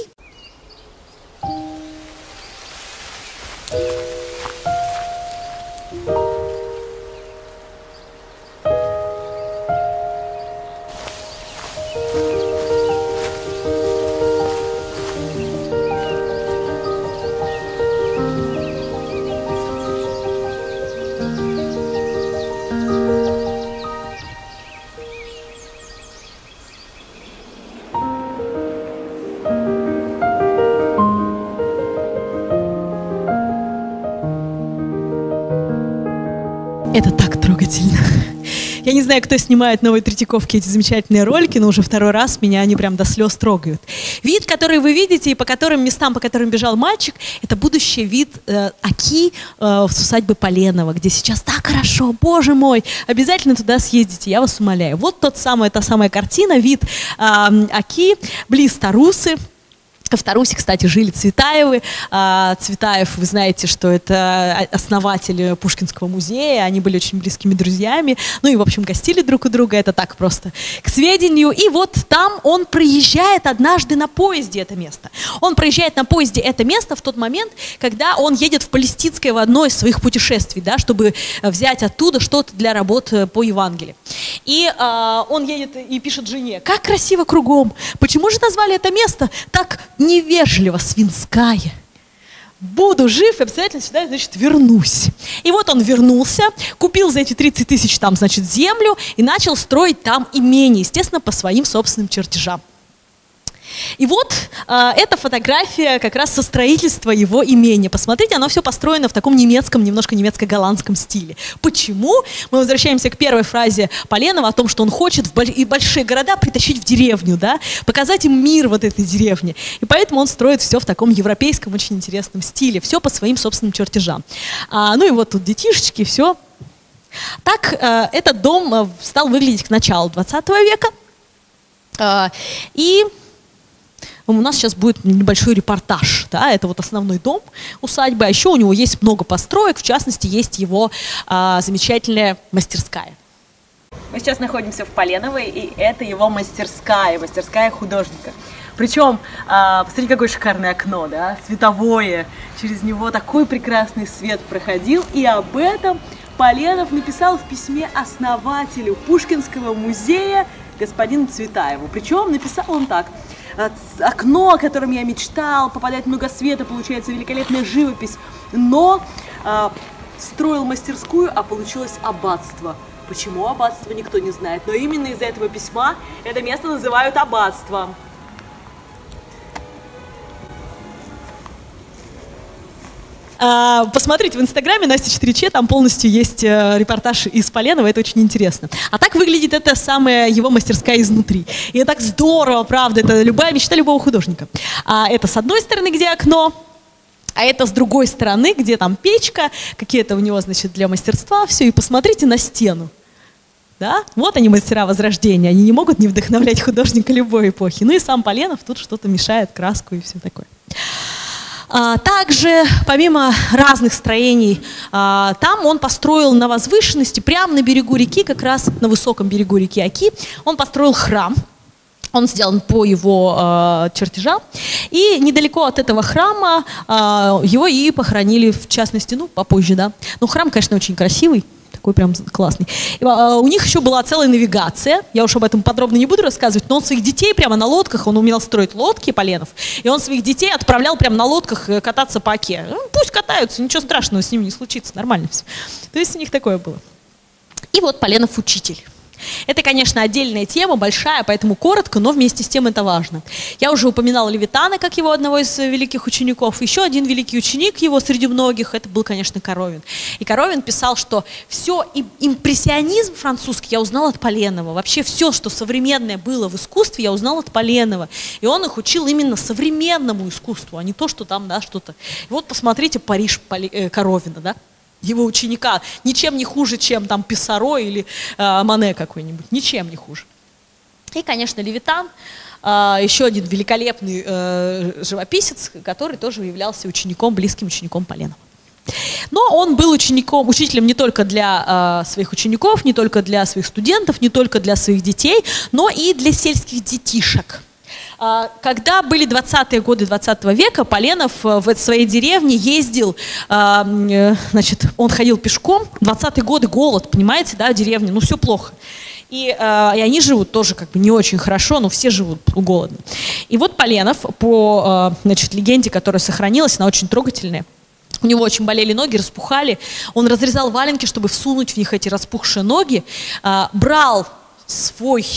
[SPEAKER 1] Это так трогательно. Я не знаю, кто снимает «Новой Третьяковке» эти замечательные ролики, но уже второй раз меня они прям до слез трогают. Вид, который вы видите, и по которым местам, по которым бежал мальчик, это будущий вид э, Оки э, с усадьбы Поленова, где сейчас так хорошо, боже мой, обязательно туда съездите, я вас умоляю. Вот тот самый, та самая картина, вид э, Оки, близ Тарусы. В Тарусе, кстати, жили Цветаевы. Цветаев, вы знаете, что это основатель Пушкинского музея. Они были очень близкими друзьями. Ну и, в общем, гостили друг у друга. Это так просто к сведению. И вот там он проезжает однажды на поезде это место. Он проезжает на поезде это место в тот момент, когда он едет в Палестинское в одно из своих путешествий, да, чтобы взять оттуда что-то для работ по Евангелию. И э, он едет и пишет жене: как красиво кругом. Почему же назвали это место так невежливо, Свинская? буду жив, обязательно сюда, значит, вернусь. И вот он вернулся, купил за эти тридцать тысяч там, значит, землю и начал строить там имение, естественно, по своим собственным чертежам. И вот э, эта фотография как раз со строительства его имения. Посмотрите, оно все построено в таком немецком, немножко немецко-голландском стиле. Почему? Мы возвращаемся к первой фразе Поленова о том, что он хочет в боль- и большие города притащить в деревню, да, показать им мир вот этой деревни. И поэтому он строит все в таком европейском, очень интересном стиле, все по своим собственным чертежам. А, ну и вот тут детишечки, все. Так э, этот дом э, стал выглядеть к началу двадцатого века. Э, и... У нас сейчас будет небольшой репортаж, да, это вот основной дом усадьбы, а еще у него есть много построек, в частности, есть его а, замечательная мастерская. Мы сейчас находимся в Поленовой, и это его мастерская, мастерская художника. Причем, а, посмотрите, какое шикарное окно, да, световое, через него такой прекрасный свет проходил, и об этом Поленов написал в письме основателю Пушкинского музея господину Цветаеву. Причем написал он так: окно, о котором я мечтал, попадает много света, получается великолепная живопись, но э, строил мастерскую, а получилось аббатство. Почему аббатство, никто не знает, но именно из-за этого письма это место называют аббатством. Посмотрите в инстаграме Настя четыре че, там полностью есть репортаж из Поленова, это очень интересно. А так выглядит эта самая его мастерская изнутри. И это так здорово, правда, это любая мечта любого художника. А это с одной стороны, где окно, а это с другой стороны, где там печка, какие-то у него, значит, для мастерства, все. И посмотрите на стену. Да? Вот они, мастера Возрождения, они не могут не вдохновлять художника любой эпохи. Ну и сам Поленов тут что-то мешает, краску и все такое. Также, помимо разных строений, там он построил на возвышенности, прямо на берегу реки, как раз на высоком берегу реки Оки, он построил храм. Он сделан по его чертежам. И недалеко от этого храма его и похоронили, в частности, ну, попозже, да. Но храм, конечно, очень красивый. Такой прям классный. И, а, у них еще была целая навигация, я уж об этом подробно не буду рассказывать, но он своих детей прямо на лодках, он умел строить лодки, Поленов, и он своих детей отправлял прямо на лодках кататься по Оке. Ну, пусть катаются, ничего страшного с ними не случится, нормально все. То есть у них такое было. И вот Поленов учитель. Это, конечно, отдельная тема, большая, поэтому коротко, но вместе с тем это важно. Я уже упоминала Левитана, как его одного из великих учеников. Еще один великий ученик его среди многих, это был, конечно, Коровин. И Коровин писал, что все, импрессионизм французский я узнал от Поленова. Вообще все, что современное было в искусстве, я узнал от Поленова. И он их учил именно современному искусству, а не то, что там, да, что-то. И вот посмотрите Париж Поле, э, Коровина, да? Его ученика ничем не хуже, чем там Писсаро или э, Мане какой-нибудь, ничем не хуже. И, конечно, Левитан, э, еще один великолепный э, живописец, который тоже являлся учеником, близким учеником Поленова. Но он был учеником, учителем не только для э, своих учеников, не только для своих студентов, не только для своих детей, но и для сельских детишек. Когда были двадцатые годы двадцатого века, Поленов в своей деревне ездил, значит, он ходил пешком, двадцатые годы голод, понимаете, да, деревня, ну все плохо. И, и они живут тоже как бы не очень хорошо, но все живут голодно. И вот Поленов, по, значит, легенде, которая сохранилась, она очень трогательная, у него очень болели ноги, распухали, он разрезал валенки, чтобы всунуть в них эти распухшие ноги, брал свой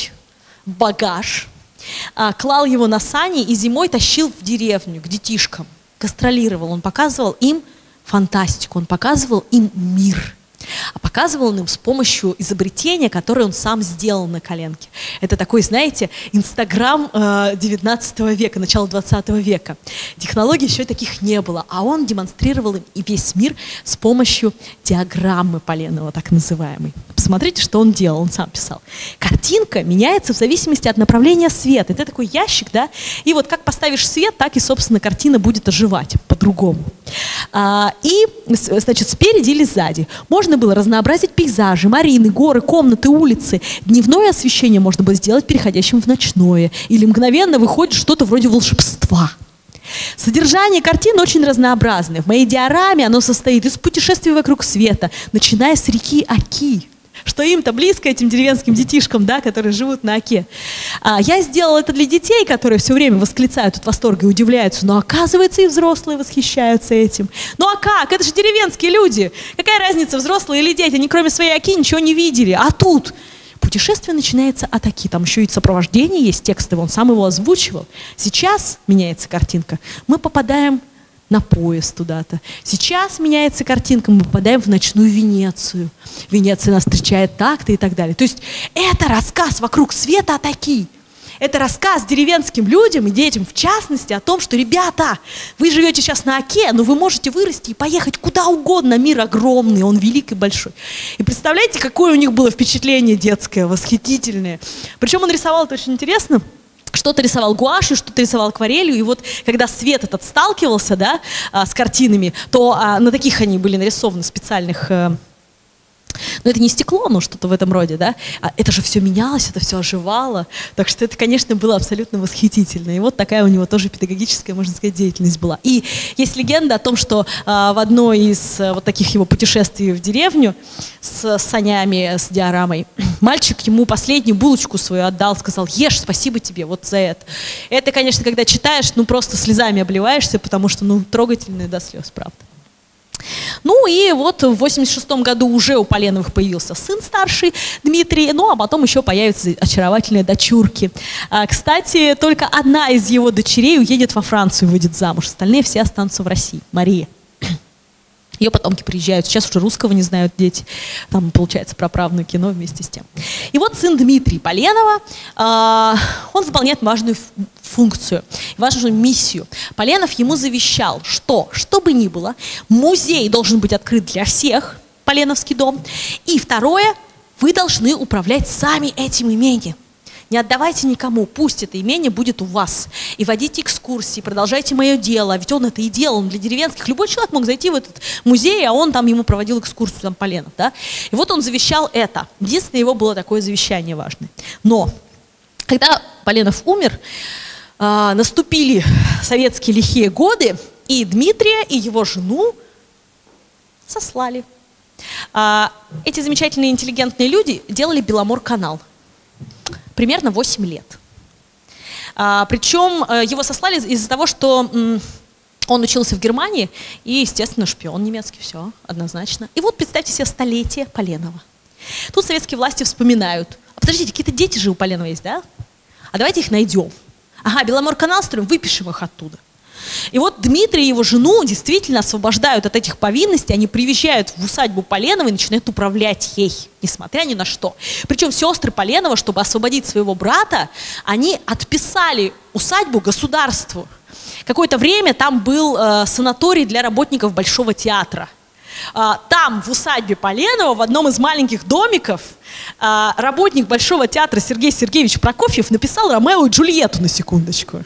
[SPEAKER 1] багаж, клал его на сани и зимой тащил в деревню к детишкам, гастролировал, он показывал им фантастику, он показывал им мир. А показывал он им с помощью изобретения, которое он сам сделал на коленке. Это такой, знаете, Инстаграм девятнадцатого века, начала двадцатого века. Технологий еще таких не было, а он демонстрировал им и весь мир с помощью диаграммы Поленова, так называемой. Посмотрите, что он делал, он сам писал. Картинка меняется в зависимости от направления света. Это такой ящик, да? И вот как поставишь свет, так и, собственно, картина будет оживать по-другому. А, и, значит, спереди или сзади можно было разнообразить пейзажи, марины, горы, комнаты, улицы. Дневное освещение можно было сделать переходящим в ночное. Или мгновенно выходит что-то вроде волшебства. Содержание картин очень разнообразное. В моей диораме оно состоит из путешествий вокруг света, начиная с реки Оки. что им-то близко, этим деревенским детишкам, да, которые живут на Оке. А, я сделала это для детей, которые все время восклицают от восторга и удивляются, но оказывается и взрослые восхищаются этим. Ну а как? Это же деревенские люди. Какая разница, взрослые или дети? Они кроме своей Оки ничего не видели. А тут путешествие начинается от Оки. Там еще и сопровождение есть, текстовое, он сам его озвучивал. Сейчас меняется картинка. Мы попадаем на поезд туда-то. Сейчас меняется картинка, мы попадаем в ночную Венецию. Венеция нас встречает так-то и так далее. То есть это рассказ вокруг света от Оки. Это рассказ деревенским людям и детям, в частности, о том, что, ребята, вы живете сейчас на Оке, но вы можете вырасти и поехать куда угодно. Мир огромный, он велик и большой. И представляете, какое у них было впечатление детское, восхитительное. Причем он рисовал это очень интересно. Что-то рисовал гуашью, что-то рисовал акварелью, и вот когда свет этот сталкивался, да, а, с картинами, то а, на таких они были нарисованы специальных, а, ну это не стекло, но что-то в этом роде, да, а это же все менялось, это все оживало, так что это, конечно, было абсолютно восхитительно, и вот такая у него тоже педагогическая, можно сказать, деятельность была. И есть легенда о том, что а, в одной из а, вот таких его путешествий в деревню с санями, с диорамой, мальчик ему последнюю булочку свою отдал, сказал: ешь, спасибо тебе вот за это. Это, конечно, когда читаешь, ну просто слезами обливаешься, потому что, ну, трогательно до слез, правда. Ну и вот в восемьдесят шестом году уже у Поленовых появился сын старший, Дмитрий, ну а потом еще появятся очаровательные дочурки. А, кстати, только одна из его дочерей уедет во Францию, выйдет замуж, остальные все останутся в России, Мария. Ее потомки приезжают, сейчас уже русского не знают дети, там получается праправнуки, но вместе с тем. И вот сын Дмитрия Поленова, э, он выполняет важную функцию, важную миссию. Поленов ему завещал, что, что бы ни было, музей должен быть открыт для всех, Поленовский дом, и второе, вы должны управлять сами этим имением. Не отдавайте никому, пусть это имение будет у вас. И водите экскурсии, продолжайте мое дело. Ведь он это и делал, он для деревенских. Любой человек мог зайти в этот музей, а он там ему проводил экскурсию, там Поленов. Да? И вот он завещал это. Единственное, его было такое завещание важное. Но когда Поленов умер, э, наступили советские лихие годы, и Дмитрия, и его жену сослали. Э, эти замечательные интеллигентные люди делали Беломор-канал. Примерно восемь лет. А, причем а, его сослали из-за того, что м, он учился в Германии, и, естественно, шпион немецкий, все, однозначно. И вот представьте себе столетие Поленова. Тут советские власти вспоминают: а подождите, какие-то дети же у Поленова есть, да? А давайте их найдем. Ага, Беломор-канал строим, выпишем их оттуда. И вот Дмитрий и его жену действительно освобождают от этих повинностей, они приезжают в усадьбу Поленова и начинают управлять ей, несмотря ни на что. Причем сестры Поленова, чтобы освободить своего брата, они отписали усадьбу государству. Какое-то время там был э, санаторий для работников Большого театра. Э, там, в усадьбе Поленова, в одном из маленьких домиков, э, работник Большого театра Сергей Сергеевич Прокофьев написал «Ромео и Джульетту», на секундочку.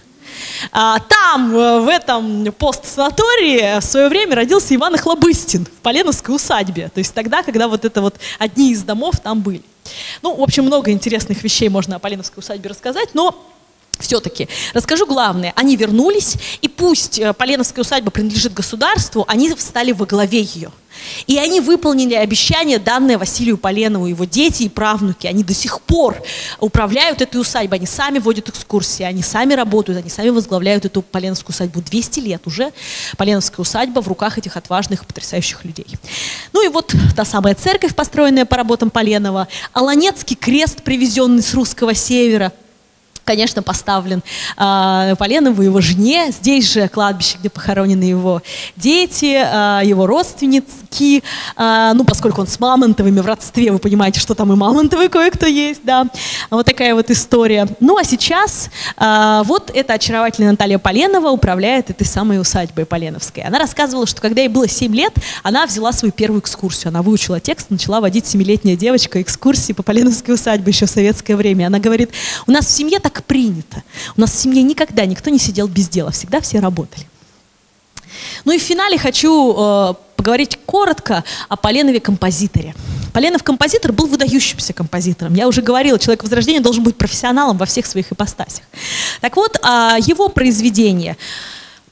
[SPEAKER 1] Там, в этом пост-санатории, в свое время родился Иван Охлобыстин в Поленовской усадьбе. То есть тогда, когда вот это вот одни из домов там были. Ну, в общем, много интересных вещей можно о Поленовской усадьбе рассказать, но все-таки расскажу главное. Они вернулись, и пусть Поленовская усадьба принадлежит государству, они встали во главе ее. И они выполнили обещание, данное Василию Поленову, его дети и правнуки. Они до сих пор управляют этой усадьбой, они сами водят экскурсии, они сами работают, они сами возглавляют эту Поленовскую усадьбу. двести лет уже Поленовская усадьба в руках этих отважных, потрясающих людей. Ну и вот та самая церковь, построенная по работам Поленова, Аланецкий крест, привезенный с русского севера, конечно, поставлен э, Поленову и его жене. Здесь же кладбище, где похоронены его дети, э, его родственники. Э, ну, поскольку он с Мамонтовыми в родстве, вы понимаете, что там и Мамонтовы кое-кто есть, да. Вот такая вот история. Ну, а сейчас э, вот эта очаровательная Наталья Поленова управляет этой самой усадьбой Поленовской. Она рассказывала, что когда ей было семь лет, она взяла свою первую экскурсию. Она выучила текст, начала водить семилетняя девочка экскурсии по Поленовской усадьбе еще в советское время. Она говорит: у нас в семье так принято. У нас в семье никогда никто не сидел без дела, всегда все работали. Ну и в финале хочу э, поговорить коротко о Поленове-композиторе. Поленов-композитор был выдающимся композитором. Я уже говорила, человек Возрождения должен быть профессионалом во всех своих ипостасях. Так вот, э, его произведения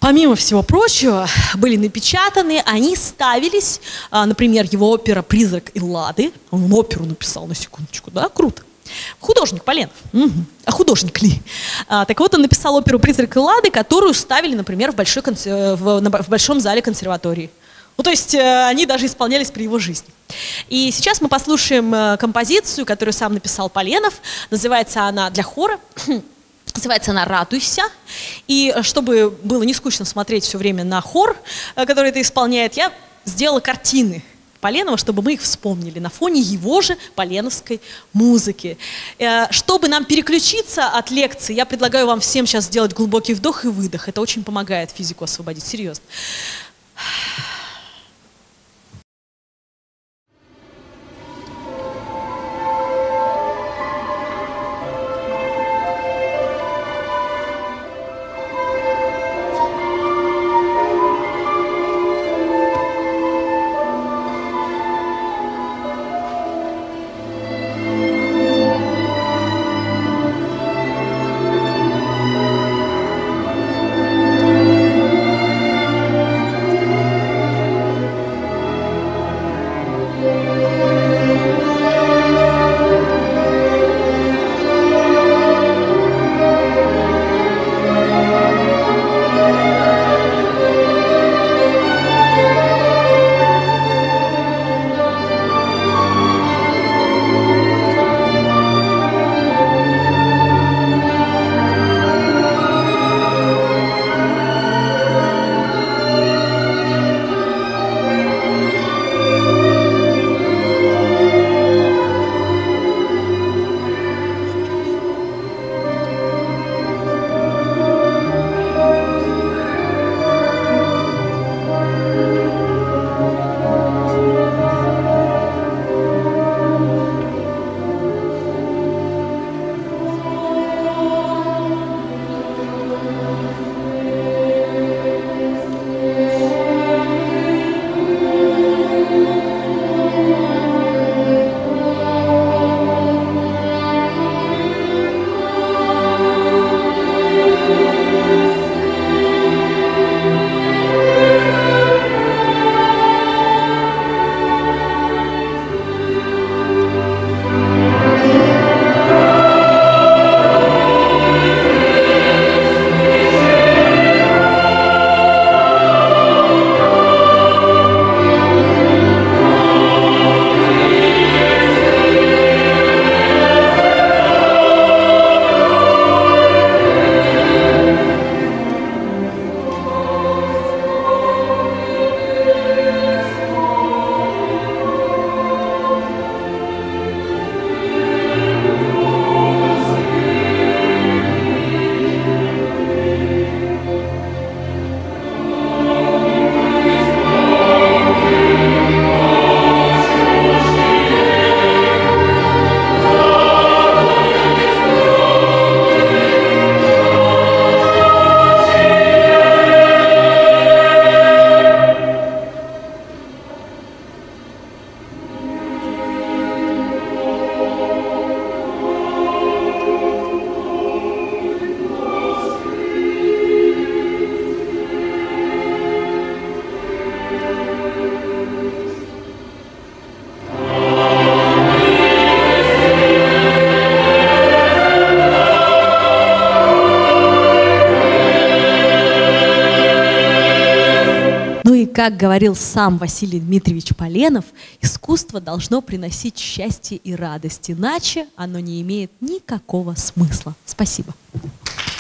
[SPEAKER 1] помимо всего прочего, были напечатаны, они ставились, например, его опера «Призрак Эллады». Он оперу написал, на секундочку, да, круто. Художник Поленов. Угу. А художник ли? А, так вот, он написал оперу «Призрак Эллады», которую ставили, например, в, большой консер... в, в большом зале консерватории. Ну, то есть э, они даже исполнялись при его жизни. И сейчас мы послушаем э, композицию, которую сам написал Поленов. Называется она для хора. Называется она «Радуйся». И чтобы было не скучно смотреть все время на хор, который это исполняет, я сделала картины Поленова, чтобы мы их вспомнили на фоне его же поленовской музыки. Чтобы нам переключиться от лекции, я предлагаю вам всем сейчас сделать глубокий вдох и выдох. Это очень помогает физику освободить, серьезно. Как говорил сам Василий Дмитриевич Поленов, искусство должно приносить счастье и радость, иначе оно не имеет никакого смысла. Спасибо.